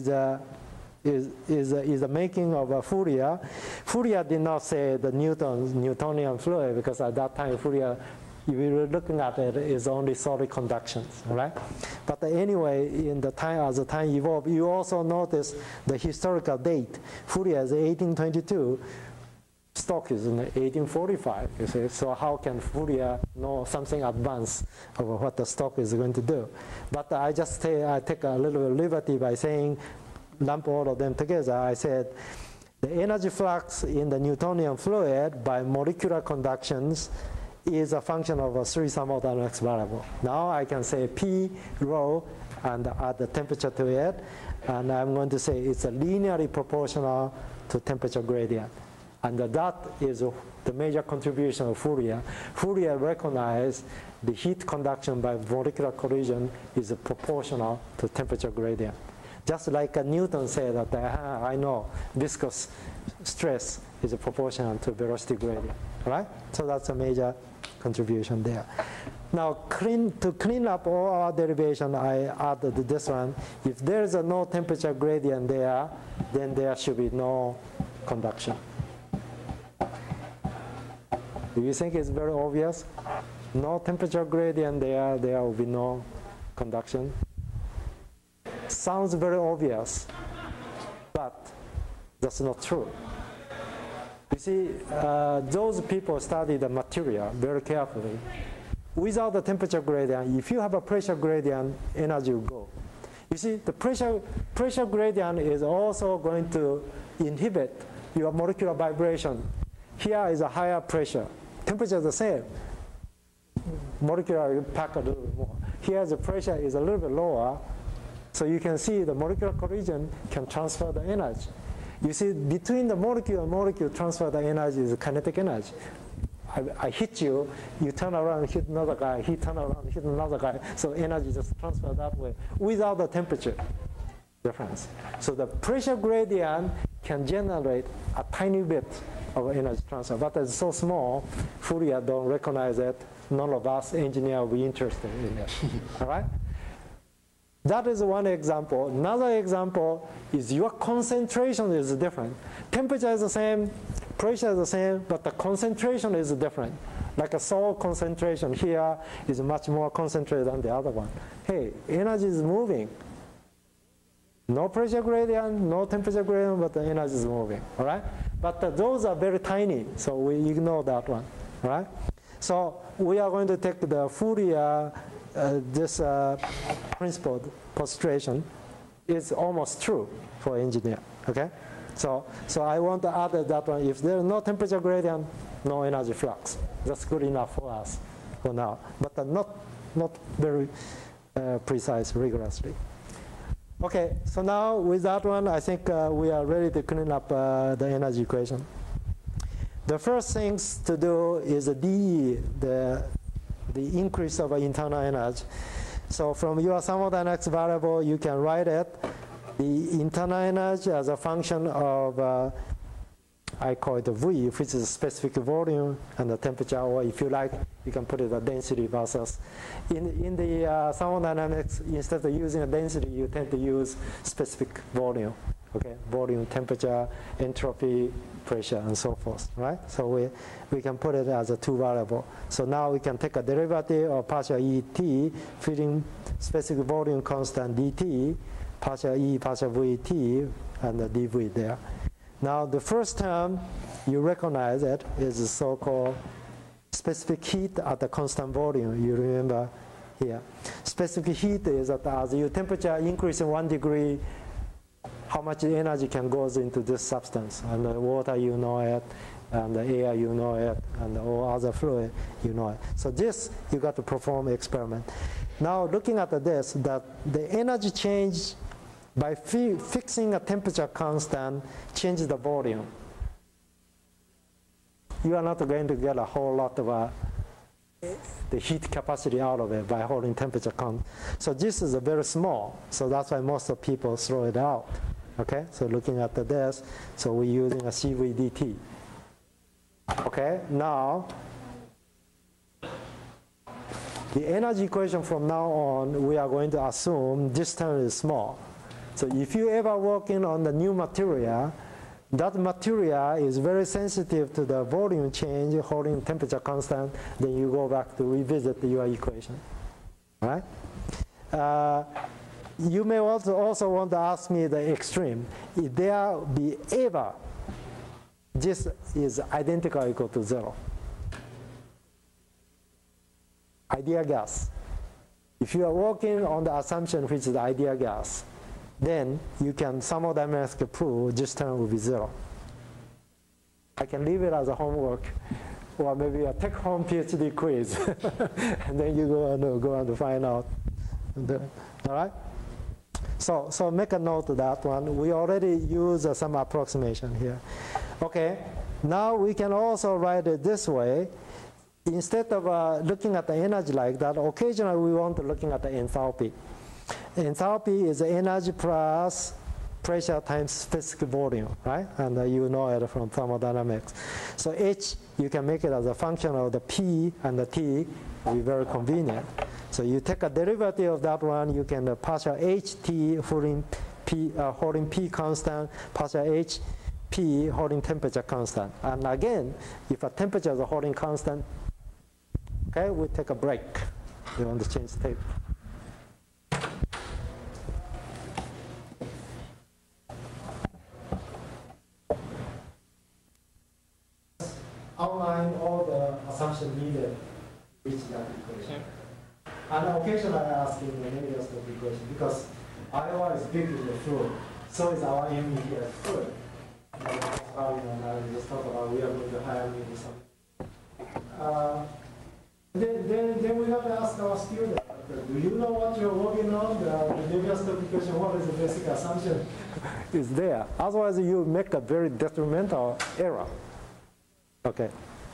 making of a Fourier. Fourier did not say the Newtonian fluid because at that time Fourier if you're looking at it, is only solid conductions, right? But anyway, in the time, as the time evolved, you also notice the historical date. Fourier is 1822. Stock is in 1845, you see. So how can Fourier know something advanced of what the stock is going to do? But I just I take a little liberty by saying, lump all of them together. I said, the energy flux in the Newtonian fluid by molecular conductions is a function of a three thermodynamics variable. Now I can say P rho and add the temperature to it, and I'm going to say it's a linearly proportional to temperature gradient. And that is the major contribution of Fourier. Fourier recognized the heat conduction by molecular collision is proportional to temperature gradient. Just like Newton said that, I know viscous stress is proportional to velocity gradient, right? So that's a major contribution there. Now, to clean up all our derivation, I added this one. If there is no temperature gradient there, then there should be no conduction. Do you think it's very obvious? No temperature gradient there, there will be no conduction. Sounds very obvious, but that's not true. You see, those people study the material very carefully. Without the temperature gradient, if you have a pressure gradient, energy will go. You see, the pressure gradient is also going to inhibit your molecular vibration. Here is a higher pressure. Temperature is the same. Molecular pack a little bit more. Here the pressure is a little bit lower, so you can see the molecular collision can transfer the energy. You see, between the molecule and molecule transfer the energy is kinetic energy. I hit you, you turn around, hit another guy, he turn around, hit another guy, so energy just transfer that way without the temperature difference. So the pressure gradient can generate a tiny bit of energy transfer, but it's so small, Fourier don't recognize it. None of us engineers will be interested in it. All right? That is one example. Another example is your concentration is different. Temperature is the same, pressure is the same, but the concentration is different. Like a salt concentration here is much more concentrated than the other one. Hey, energy is moving. No pressure gradient, no temperature gradient, but the energy is moving, all right? But those are very tiny, so we ignore that one, all right? So we are going to take the Fourier, this principled postulation is almost true for engineer, okay? So I want to add that one. If there is no temperature gradient, no energy flux. That's good enough for us for now, but not very precise rigorously. Okay, so now with that one, I think we are ready to clean up the energy equation. The first things to do is the dE, the increase of internal energy. So from your thermodynamics variable, you can write it, the internal energy as a function of, I call it V, which is specific volume and the temperature, or if you like, you can put it a density versus. In the thermodynamics, instead of using a density, you tend to use specific volume. Okay, volume, temperature, entropy, pressure, and so forth, right? So we can put it as a two variable. So now we can take a derivative of partial ET, filling specific volume constant dt, partial E, partial VT, and the dV there. Now the first term, you recognize it, is the so-called specific heat at the constant volume. You remember here. Specific heat is that as your temperature increases 1 degree, how much energy can go into this substance. And the water, you know it, and the air, you know it, and all other fluid, you know it. So this, you got to perform experiment. Now looking at this, that the energy change by fixing a temperature constant changes the volume. You are not going to get a whole lot of the heat capacity out of it by holding temperature constant. So this is a very small, so that's why most of people throw it out. Okay, so looking at this, so we're using a CVDT. Okay, now the energy equation from now on, we are going to assume this term is small. So if you ever working on the new material, that material is very sensitive to the volume change, holding temperature constant, then you go back to revisit your equation, right? You may also want to ask me the extreme. If there be ever this is identical or equal to 0. Ideal gas. If you are working on the assumption which is the ideal gas, then you can thermodynamically prove this term will be 0. I can leave it as a homework, or maybe a take-home PhD quiz, and then you go and find out. All right? So make a note of that one. We already use some approximation here. Okay, now we can also write it this way. Instead of looking at the energy like that, occasionally we want to looking at the enthalpy. Enthalpy is energy plus pressure times specific volume, right? And you know it from thermodynamics. So H, you can make it as a function of the P and the T, will be very convenient. So you take a derivative of that one, you can partial HT holding P constant, partial HP holding temperature constant. And again, if a temperature is holding constant, okay, we take a break. You want to change tape. Outline all the assumptions needed to reach that equation. And occasionally I ask in the areas of the equation because Iowa is big in the fluid. So is our ME here fluid. And I just talk about we are going to hire me or something. Then we have to ask our student, do you know what you're working on? The Navier-Stokes equation, what is the basic assumption? Is there. Otherwise you make a very detrimental error. Okay.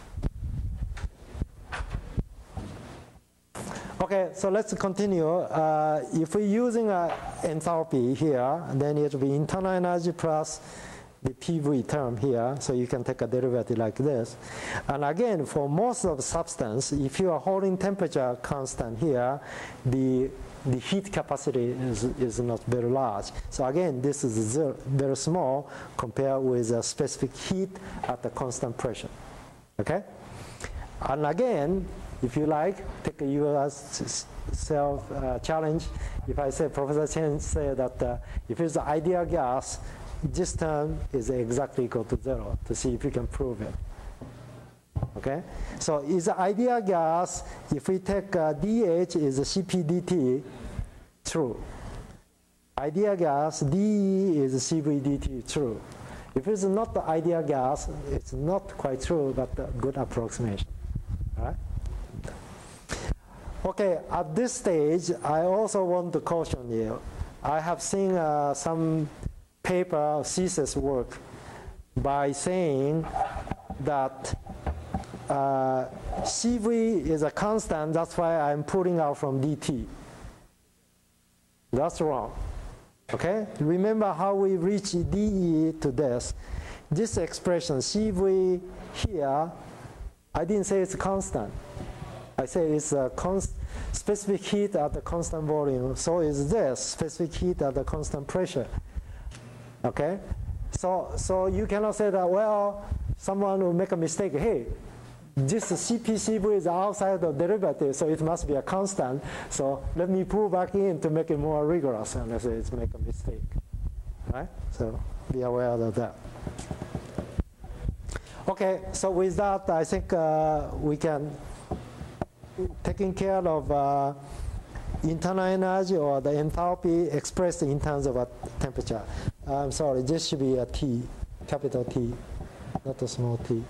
Okay, so let's continue. If we're using enthalpy here, then it will be internal energy plus the PV term here, so you can take a derivative like this. And again, for most of the substance, if you are holding temperature constant here, the heat capacity is not very large. So again, this is very small compared with a specific heat at the constant pressure. Okay? And again, if you like, take a US self-challenge. If I say, Professor Chen said that if it's the ideal gas, this term is exactly equal to 0 to see if you can prove it. Okay? So is the ideal gas, if we take DH is CPDT, true. Ideal gas, DE is CVDT, true. If it's not the ideal gas, it's not quite true, but a good approximation. All right? Okay, at this stage, I also want to caution you. I have seen some paper thesis work by saying that CV is a constant, that's why I'm pulling out from DT. That's wrong. Okay? Remember how we reach DE to this. This expression, CV here, I didn't say it's constant. I say it's a specific heat at the constant volume. So is this, specific heat at the constant pressure. Okay? So you cannot say that, well, someone will make a mistake. Hey, this CPCV is outside the derivative, so it must be a constant. So let me pull back in to make it more rigorous, unless it's make a mistake. Right? So be aware of that. Okay, so with that, I think we can taking care of internal energy or the enthalpy expressed in terms of a temperature. I'm sorry, this should be a T, capital T, not a small t.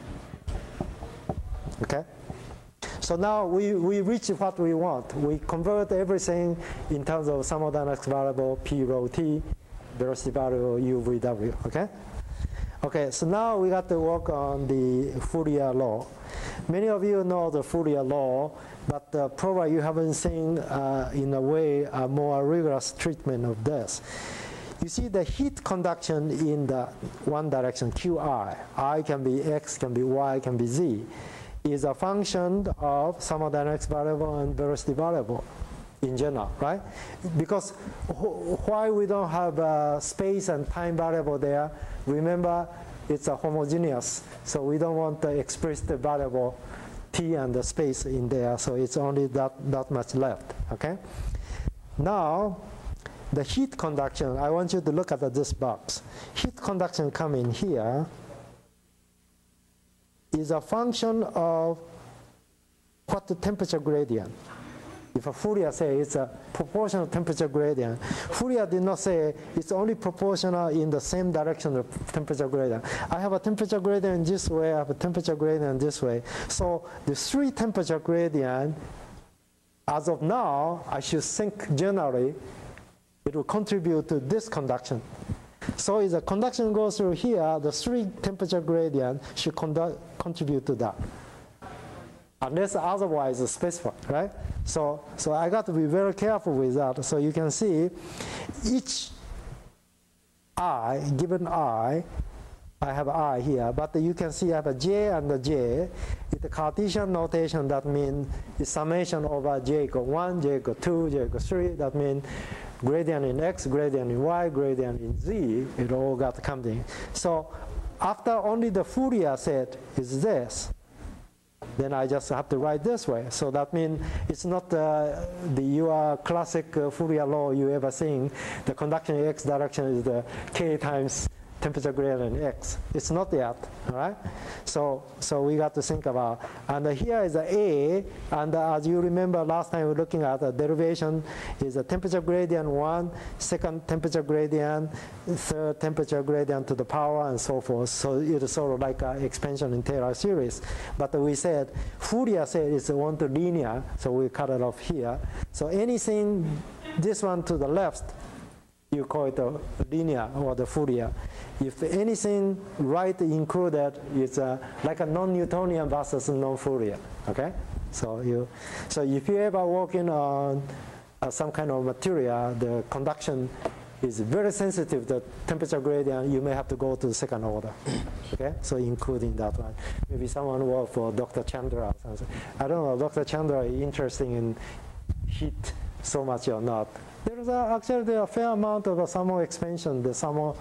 Okay? So now we reach what we want. We convert everything in terms of thermodynamics variable P rho T, velocity variable U V W. Okay? Okay, so now we got to work on the Fourier law. Many of you know the Fourier law, but probably you haven't seen, in a way, a more rigorous treatment of this. You see the heat conduction in the one direction, Qi, I can be X, can be Y, can be Z, is a function of thermodynamics variable and velocity variable. in general, right? Because why we don't have space and time variable there? Remember, it's a homogeneous, so we don't want the explicit variable t and the space in there, so it's only that much left, okay? Now, the heat conduction, I want you to look at this box. Heat conduction come in here is a function of what the temperature gradient. If a Fourier say it's a proportional temperature gradient, Fourier did not say it's only proportional in the same direction of temperature gradient. I have a temperature gradient this way, I have a temperature gradient this way. So the three temperature gradient, as of now, I should think generally, it will contribute to this conduction. So if the conduction goes through here, the three temperature gradient should contribute to that. Unless otherwise specified, right? So I got to be very careful with that. So you can see each I, given I have I here, but you can see I have a j and a j. It's a Cartesian notation, that means it's summation over j equal 1, j equal 2, j equal 3. That means gradient in x, gradient in y, gradient in z, it all got counting. So after only the Fourier set is this, then I just have to write this way. So that means it's not your classic Fourier law you ever seen. The conduction in x direction is the k times temperature gradient in x. It's not yet, all right? So we got to think about. And here is a, and as you remember last time we were looking at the derivation is a temperature gradient 1, second temperature gradient, third temperature gradient to the power, and so forth. So it's sort of like an expansion in Taylor series. But we said Fourier said it's 1 to linear, so we cut it off here. So anything, this one to the left, you call it a linear or the Fourier. If anything right included, it's like a non-Newtonian versus non-Fourier, okay? So if you ever working on some kind of material, the conduction is very sensitive to temperature gradient, you may have to go to the second order, okay? So including that one. Maybe someone work for Dr. Chandra or something. I don't know, Dr. Chandra is interested in heat so much or not. There is actually a fair amount of thermal expansion, the thermal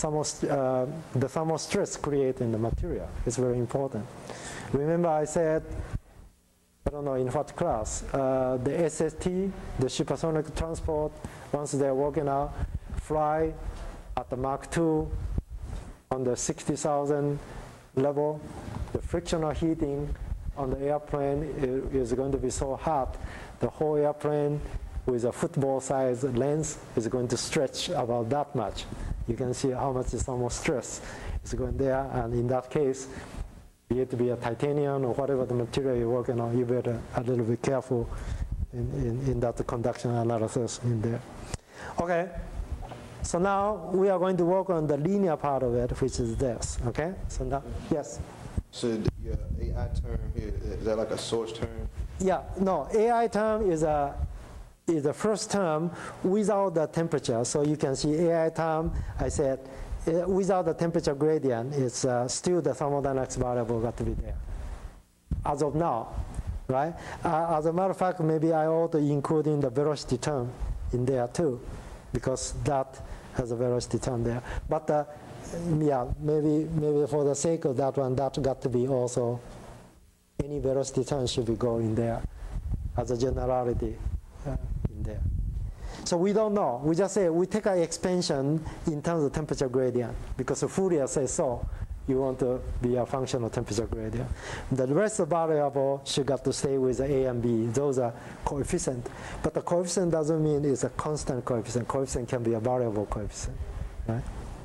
stress created in the material. It's very important. Remember I said, I don't know in what class, the SST, the supersonic transport, once they're working out, fly at the Mach 2 on the 60,000 level, the frictional heating on the airplane is going to be so hot, the whole airplane with a football-sized lens is going to stretch about that much. You can see how much thermal stress is going there, and in that case, be it to be a titanium or whatever the material you're working on, you better a little bit careful in that conduction analysis in there. Okay, so now we are going to work on the linear part of it, which is this, okay? So now, yes? So the AI term here, is that like a source term? Yeah, no, AI term is the first term without the temperature. So you can see AI term, I said, without the temperature gradient, it's still the thermodynamics variable got to be there. As of now, right? As a matter of fact, maybe I ought to include in the velocity term in there too, because that has a velocity term there. But yeah, maybe for the sake of that one, that got to be also, any velocity term should be going there as a generality. In there. So we don't know. We just say we take an expansion in terms of temperature gradient because the Fourier says so. You want to be a function of temperature gradient. The rest of the variable should got to stay with A and B. Those are coefficient. But the coefficient doesn't mean it's a constant coefficient. Coefficient can be a variable coefficient. Right?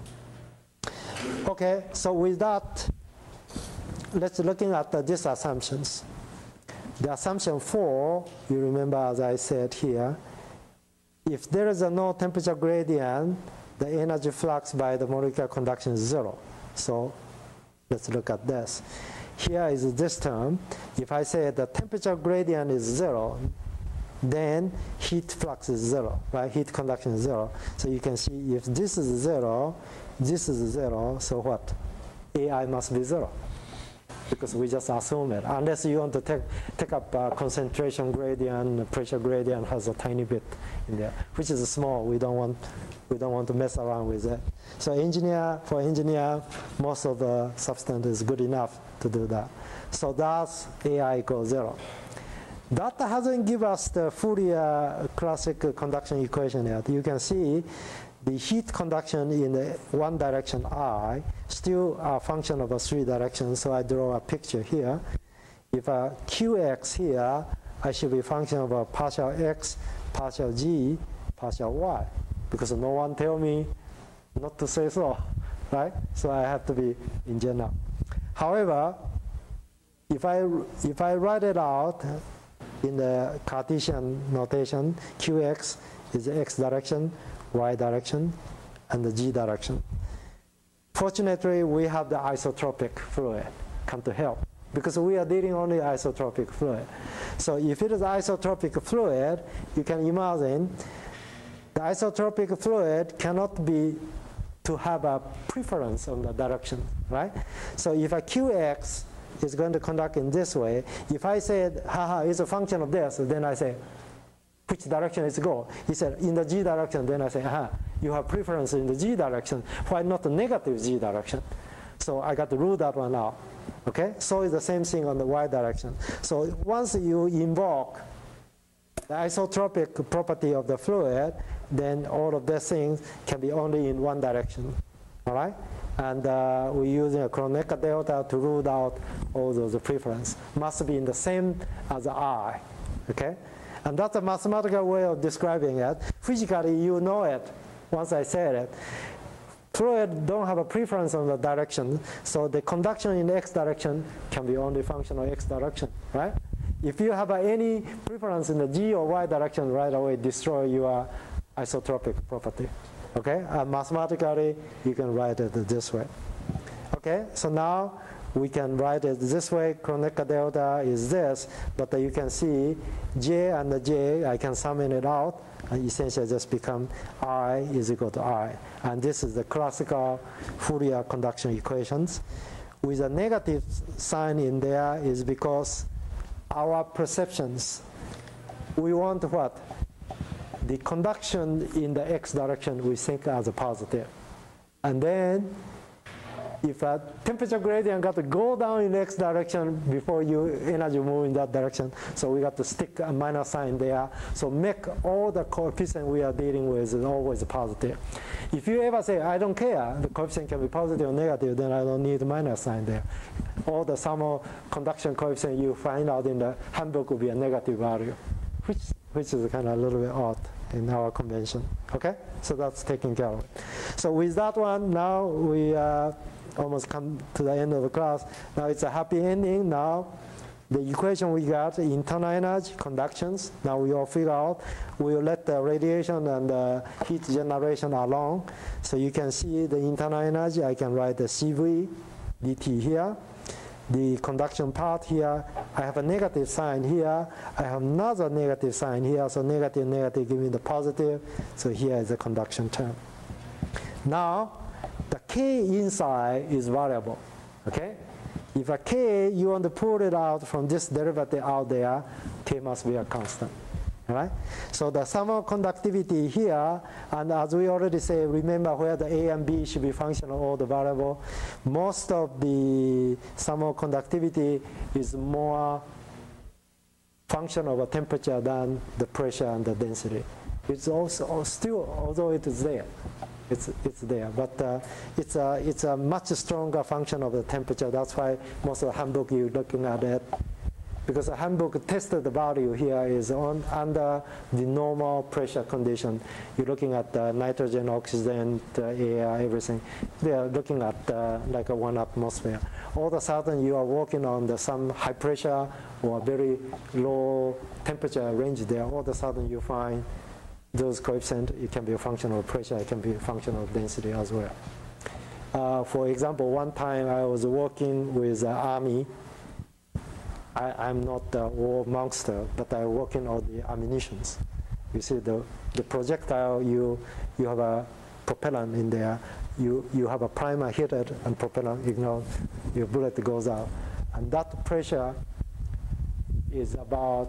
Okay, so with that, let's looking at these assumptions. The assumption 4, you remember as I said here, if there is no temperature gradient, the energy flux by the molecular conduction is 0. So let's look at this. Here is this term. If I say the temperature gradient is 0, then heat flux is 0, right? Heat conduction is 0. So you can see if this is 0, this is 0, so what? AI must be 0. because we just assume it. Unless you want to take up concentration gradient, pressure gradient has a tiny bit in there, which is small. We don't want to mess around with it. So for engineer, most of the substance is good enough to do that. So that's AI equals 0. That hasn't given us the Fourier classic conduction equation yet. You can see the heat conduction in the one direction I still a function of a 3 directions. So I draw a picture here. If a Qx here, I should be function of a partial x, partial g, partial y, because no one tell me not to say so, right? So I have to be in general. However, if I write it out in the Cartesian notation, Qx is the x direction, y direction, and the g direction. Fortunately, we have the isotropic fluid come to help, because we are dealing only isotropic fluid. So if it is isotropic fluid, you can imagine the isotropic fluid cannot be to have a preference on the direction, right? So if a Qx is going to conduct in this way, if I said, haha, it's a function of this, then I say, which direction is go? He said, in the g direction. Then I say, you have preference in the g direction. Why not the negative g direction? So I got to rule that one out. Okay? So it's the same thing on the y direction. So once you invoke the isotropic property of the fluid, then all of these things can be only in one direction. All right? And we're using a Kronecker delta to rule out all those preferences. Must be in the same as I. Okay? And that's a mathematical way of describing it. Physically, you know it once I said it. Fluid don't have a preference on the direction, so the conduction in the x direction can be only function of x direction, right? If you have any preference in the g or y direction, right away destroy your isotropic property. Okay? Mathematically, you can write it this way. Okay? So now we can write it this way. Kronecker delta is this, but you can see j and the j, I can sum it out, and essentially just become I is equal to I. And this is the classical Fourier conduction equations. With a negative sign in there is because our perceptions, we want what? The conduction in the x direction we think as a positive. And then if a temperature gradient got to go down in the x direction before you energy move in that direction, so we got to stick a minus sign there. So make all the coefficient we are dealing with is always positive. If you ever say, I don't care, the coefficient can be positive or negative, then I don't need a minus sign there. All the thermal conduction coefficient you find out in the handbook will be a negative value, which is kind of a little bit odd in our convention. Okay? So that's taken care of. So with that one, now we almost come to the end of the class. Now it's a happy ending. Now the equation we got, internal energy, conductions, now we all figure out. We'll let the radiation and the heat generation alone. So you can see the internal energy. I can write the CV dt here. The conduction part here, I have a negative sign here. I have another negative sign here. So negative, negative, give me the positive. So here is the conduction term. Now, the k inside is variable, okay? If a k, you want to pull it out from this derivative out there, k must be a constant, all right? So the thermal conductivity here, and as we already say, remember where the a and b should be functional, all the variable. Most of the thermal conductivity is more function of a temperature than the pressure and the density. It's also still, although it is there, it's there, but it's a much stronger function of the temperature. That's why most of the handbook you're looking at it, because the handbook tested the value here is under the normal pressure condition. You're looking at the nitrogen, oxygen, the air, everything. They are looking at like a 1 atmosphere. All of a sudden you are working on some high pressure or very low temperature range there. All of a sudden you find those coefficients, it can be a function of pressure, it can be a function of density as well. For example, one time I was working with the Army. I'm not a war monster, but I'm working on the ammunitions. You see the projectile, you have a propellant in there. You have a primer hit it and propellant, your bullet goes out. And that pressure is about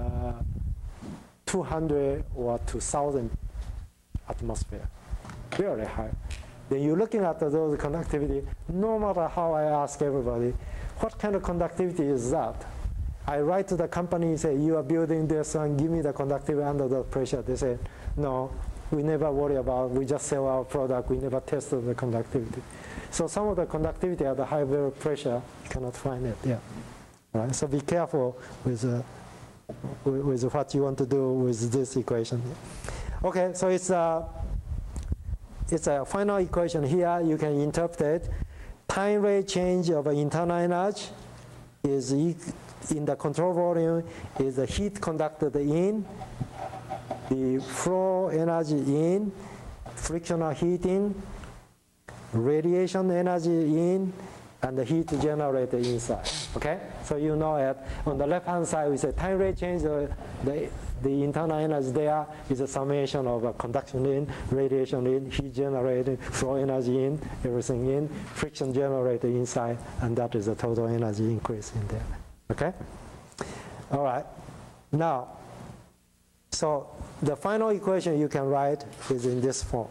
200 or 2,000 atmosphere, very high. Then you're looking at those conductivity, no matter how I ask everybody, what kind of conductivity is that? I write to the company and say, you are building this and give me the conductivity under the pressure. They say, no, we never worry about, we just sell our product, we never test the conductivity. So some of the conductivity at the high pressure, you cannot find it, yeah. Right? So be careful with what you want to do with this equation. Okay, so it's a final equation here. You can interpret time rate change of internal energy is in the control volume is the heat conducted in, the flow energy in, frictional heating, radiation energy in, and the heat generated inside. Okay? So you know it. On the left-hand side, we say time rate change, the internal energy there is a summation of conduction in, radiation in, heat generated, flow energy in, everything in, friction generated inside, and that is the total energy increase in there. Okay? All right. Now, so the final equation you can write is in this form.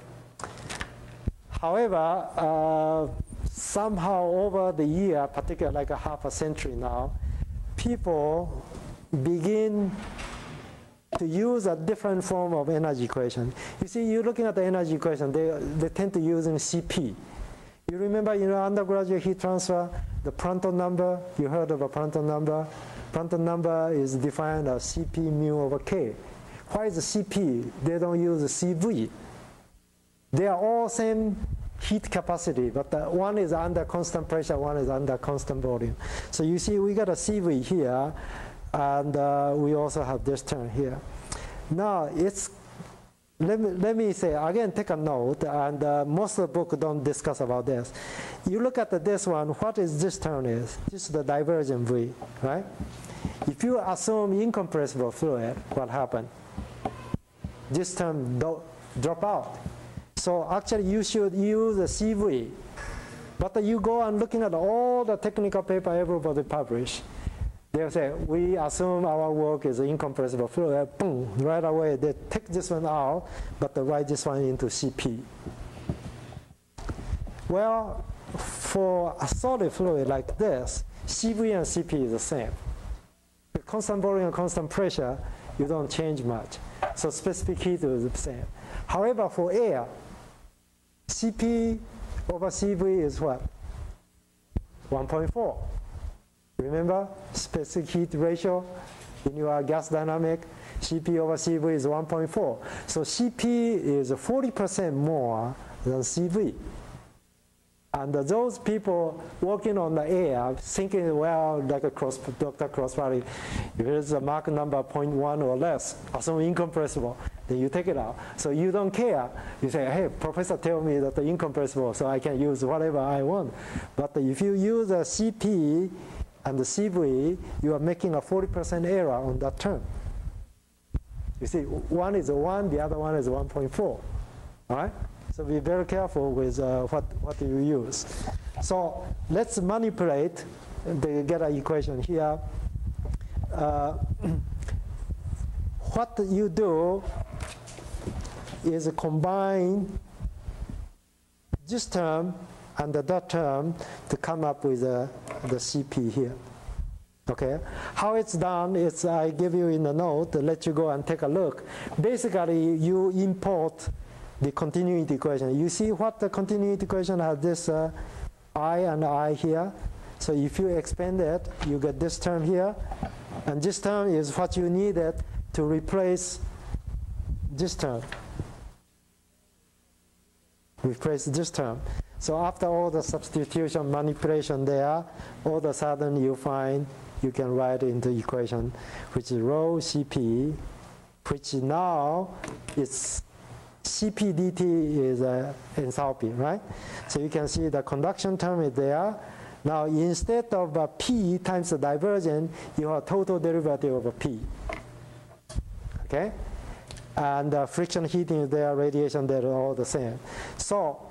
However, somehow over the year, particularly like a half a century now, people begin to use a different form of energy equation. You see, you're looking at the energy equation, they tend to use in CP. You remember in your undergraduate heat transfer, the Prandtl number, you heard of a Prandtl number? Prandtl number is defined as Cp mu over K. Why is the Cp? They don't use the CV. They are all same heat capacity, but one is under constant pressure, one is under constant volume. So you see we got a CV here, and we also have this term here. Now it's, let me say, again, take a note, and most of the book don't discuss about this. You look at this one, what is this term is? This is the divergent V, right? If you assume incompressible fluid, what happened? This term drop out. So actually you should use the CV. But you go and looking at all the technical paper everybody publish. They'll say, we assume our work is incompressible fluid. Boom, right away they take this one out, but they write this one into CP. Well, for a solid fluid like this, CV and CP is the same. With constant volume and constant pressure, you don't change much. So specific heat is the same. However, for air, CP over CV is what? 1.4. Remember, specific heat ratio in your gas dynamic, Cp over Cv is 1.4. So Cp is 40% more than Cv. And those people working on the air thinking, well, like a Dr. Crossbody, if it's a Mach number 0.1 or less, assume incompressible, then you take it out. So you don't care. You say, hey, professor tell me that the incompressible, so I can use whatever I want. But if you use a Cp and the CV, you are making a 40% error on that term. You see, one is a 1, the other one is 1.4. All right? So be very careful with what you use. So let's manipulate to get an equation here. What you do is combine this term and that term to come up with the CP here. Okay, how it's done is I give you in the note, let you go and take a look. Basically, you import the continuity equation. You see what the continuity equation has this I and I here. So if you expand it, you get this term here. And this term is what you needed to replace this term. Replace this term. So after all the substitution manipulation there, all of a sudden you find you can write into equation, which is rho Cp, which now is Cp dt is enthalpy, right? So you can see the conduction term is there. Now instead of P times the divergence, you have total derivative of P. Okay? And friction heating is there, radiation there, all the same. So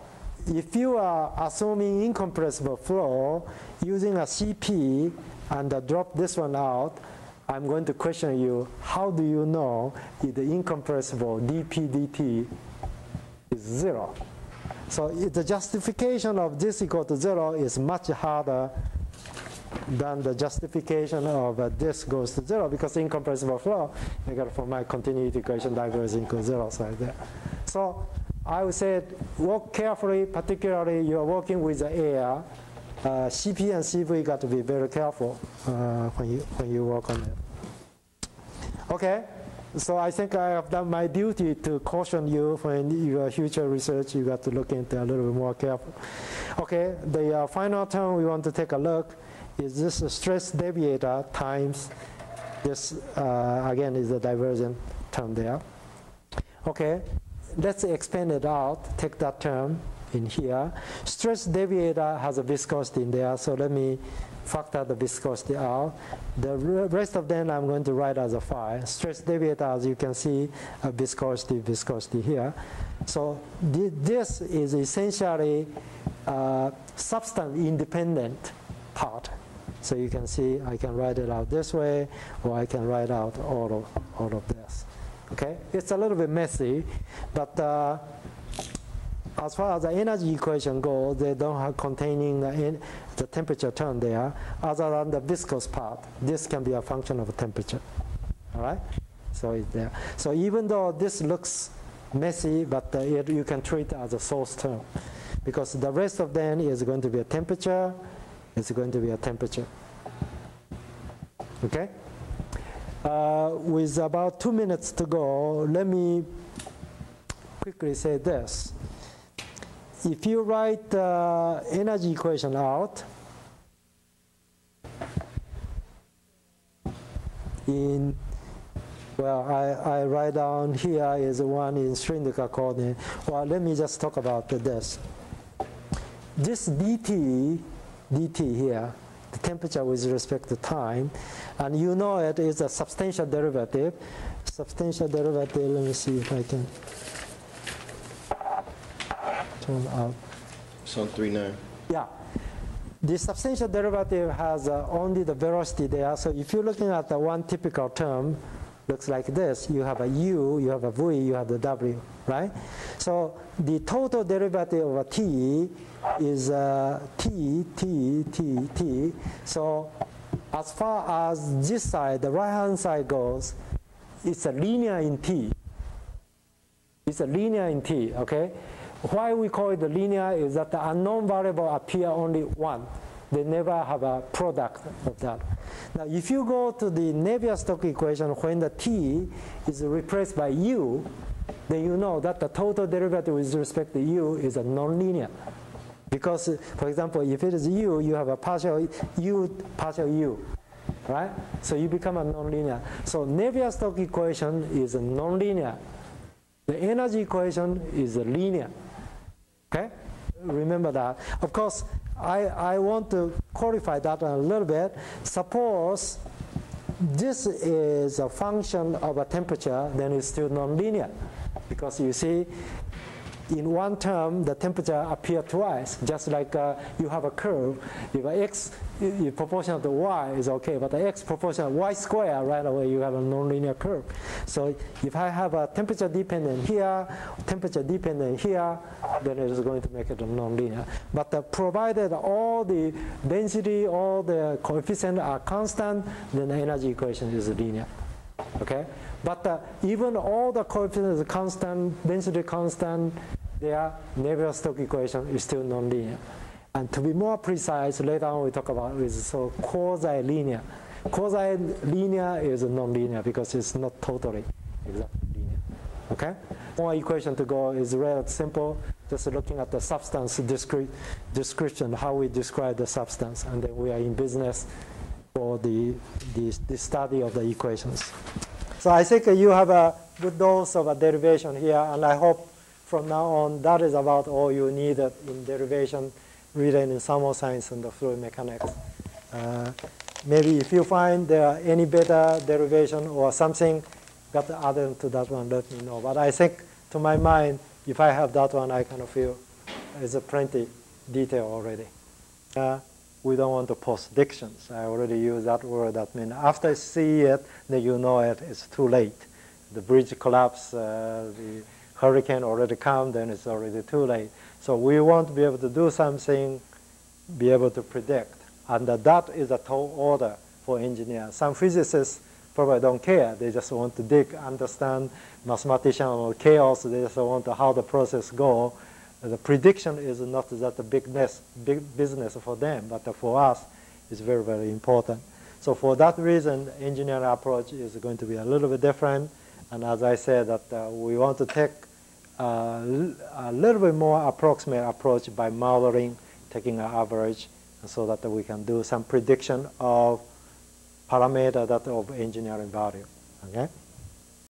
if you are assuming incompressible flow using a CP and drop this one out, I'm going to question you, how do you know if the incompressible dP dt is 0? So the justification of this equal to 0 is much harder than the justification of this goes to 0, because incompressible flow, I got for my continuity equation divergence equals 0 right there. So I would say work carefully, particularly you're working with the air. CP and CV got to be very careful when you work on it. Okay, so I think I have done my duty to caution you when your future research you got to look into a little bit more careful. Okay, the final term we want to take a look is this stress deviator times this, again, is the divergent term there. Okay, let's expand it out, take that term in here. Stress deviator has a viscosity in there, so let me factor the viscosity out. The rest of them I'm going to write as a phi. Stress deviator, as you can see, a viscosity here. So this is essentially substance independent part. So you can see I can write it out this way, or I can write out all of this. Okay, it's a little bit messy, but as far as the energy equation goes, they don't have containing the temperature term there, other than the viscous part. This can be a function of temperature. All right, so it's there. So even though this looks messy, but you can treat it as a source term, because the rest of them is going to be a temperature. It's going to be a temperature. Okay? With about 2 minutes to go, let me quickly say this. If you write the energy equation out in, well, I write down here is one in Schrödinger coordinate. Well, let me just talk about this. This dt here, the temperature with respect to time, and you know it is a substantial derivative. Substantial derivative, let me see if I can turn out. It's on 3.9. Yeah. The substantial derivative has only the velocity there. So if you're looking at the one typical term, looks like this. You have a u, you have a v, you have the w, right? So the total derivative of a t is t. So as far as this side, the right-hand side goes, it's a linear in t. It's a linear in t, okay? Why we call it linear is that the unknown variable appear only one. They never have a product of that. Now, if you go to the Navier-Stokes equation, when the t is replaced by u, then you know that the total derivative with respect to u is a nonlinear. Because, for example, if it is u, you have a partial u, right? So you become a nonlinear. So Navier-Stokes equation is a nonlinear. The energy equation is a linear. Okay? Remember that. Of course, I want to qualify that a little bit. Suppose this is a function of a temperature, then it's still nonlinear. Because you see, in one term, the temperature appears twice, just like you have a curve. If x is proportional to y is okay, but the x proportional to y squared, right away you have a nonlinear curve. So if I have a temperature dependent here, temperature dependent here, then it is going to make it a nonlinear. But provided all the density, all the coefficients are constant, then the energy equation is linear. Okay? But even all the coefficients are constant, density constant, their Navier-Stokes equation is still nonlinear. And to be more precise, later on we talk about is so quasi-linear. Quasi-linear is nonlinear because it's not totally exactly linear. Okay? One equation to go is really simple, just looking at the substance description, how we describe the substance, and then we are in business for the study of the equations. So I think you have a good dose of a derivation here, and I hope from now on that is about all you need in derivation written in thermoscience and the fluid mechanics. Maybe if you find there are any better derivation or something got added to that one, let me know. But I think, to my mind, if I have that one, I kind of feel is plenty detail already. We don't want to post predictions. I already used that word. That means after you see it, then you know it's too late. The bridge collapse, the hurricane already come, then it's already too late. So we want to be able to do something, be able to predict. And that is a tall order for engineers. Some physicists probably don't care. They just want to dig, understand mathematician or chaos. They just want to how the process go. The prediction is not that big business for them, but for us, it's very, very important. So for that reason, engineering approach is going to be a little bit different. And as I said, that we want to take a little bit more approximate approach by modeling, taking an average, so that we can do some prediction of parameter that of engineering value. Okay.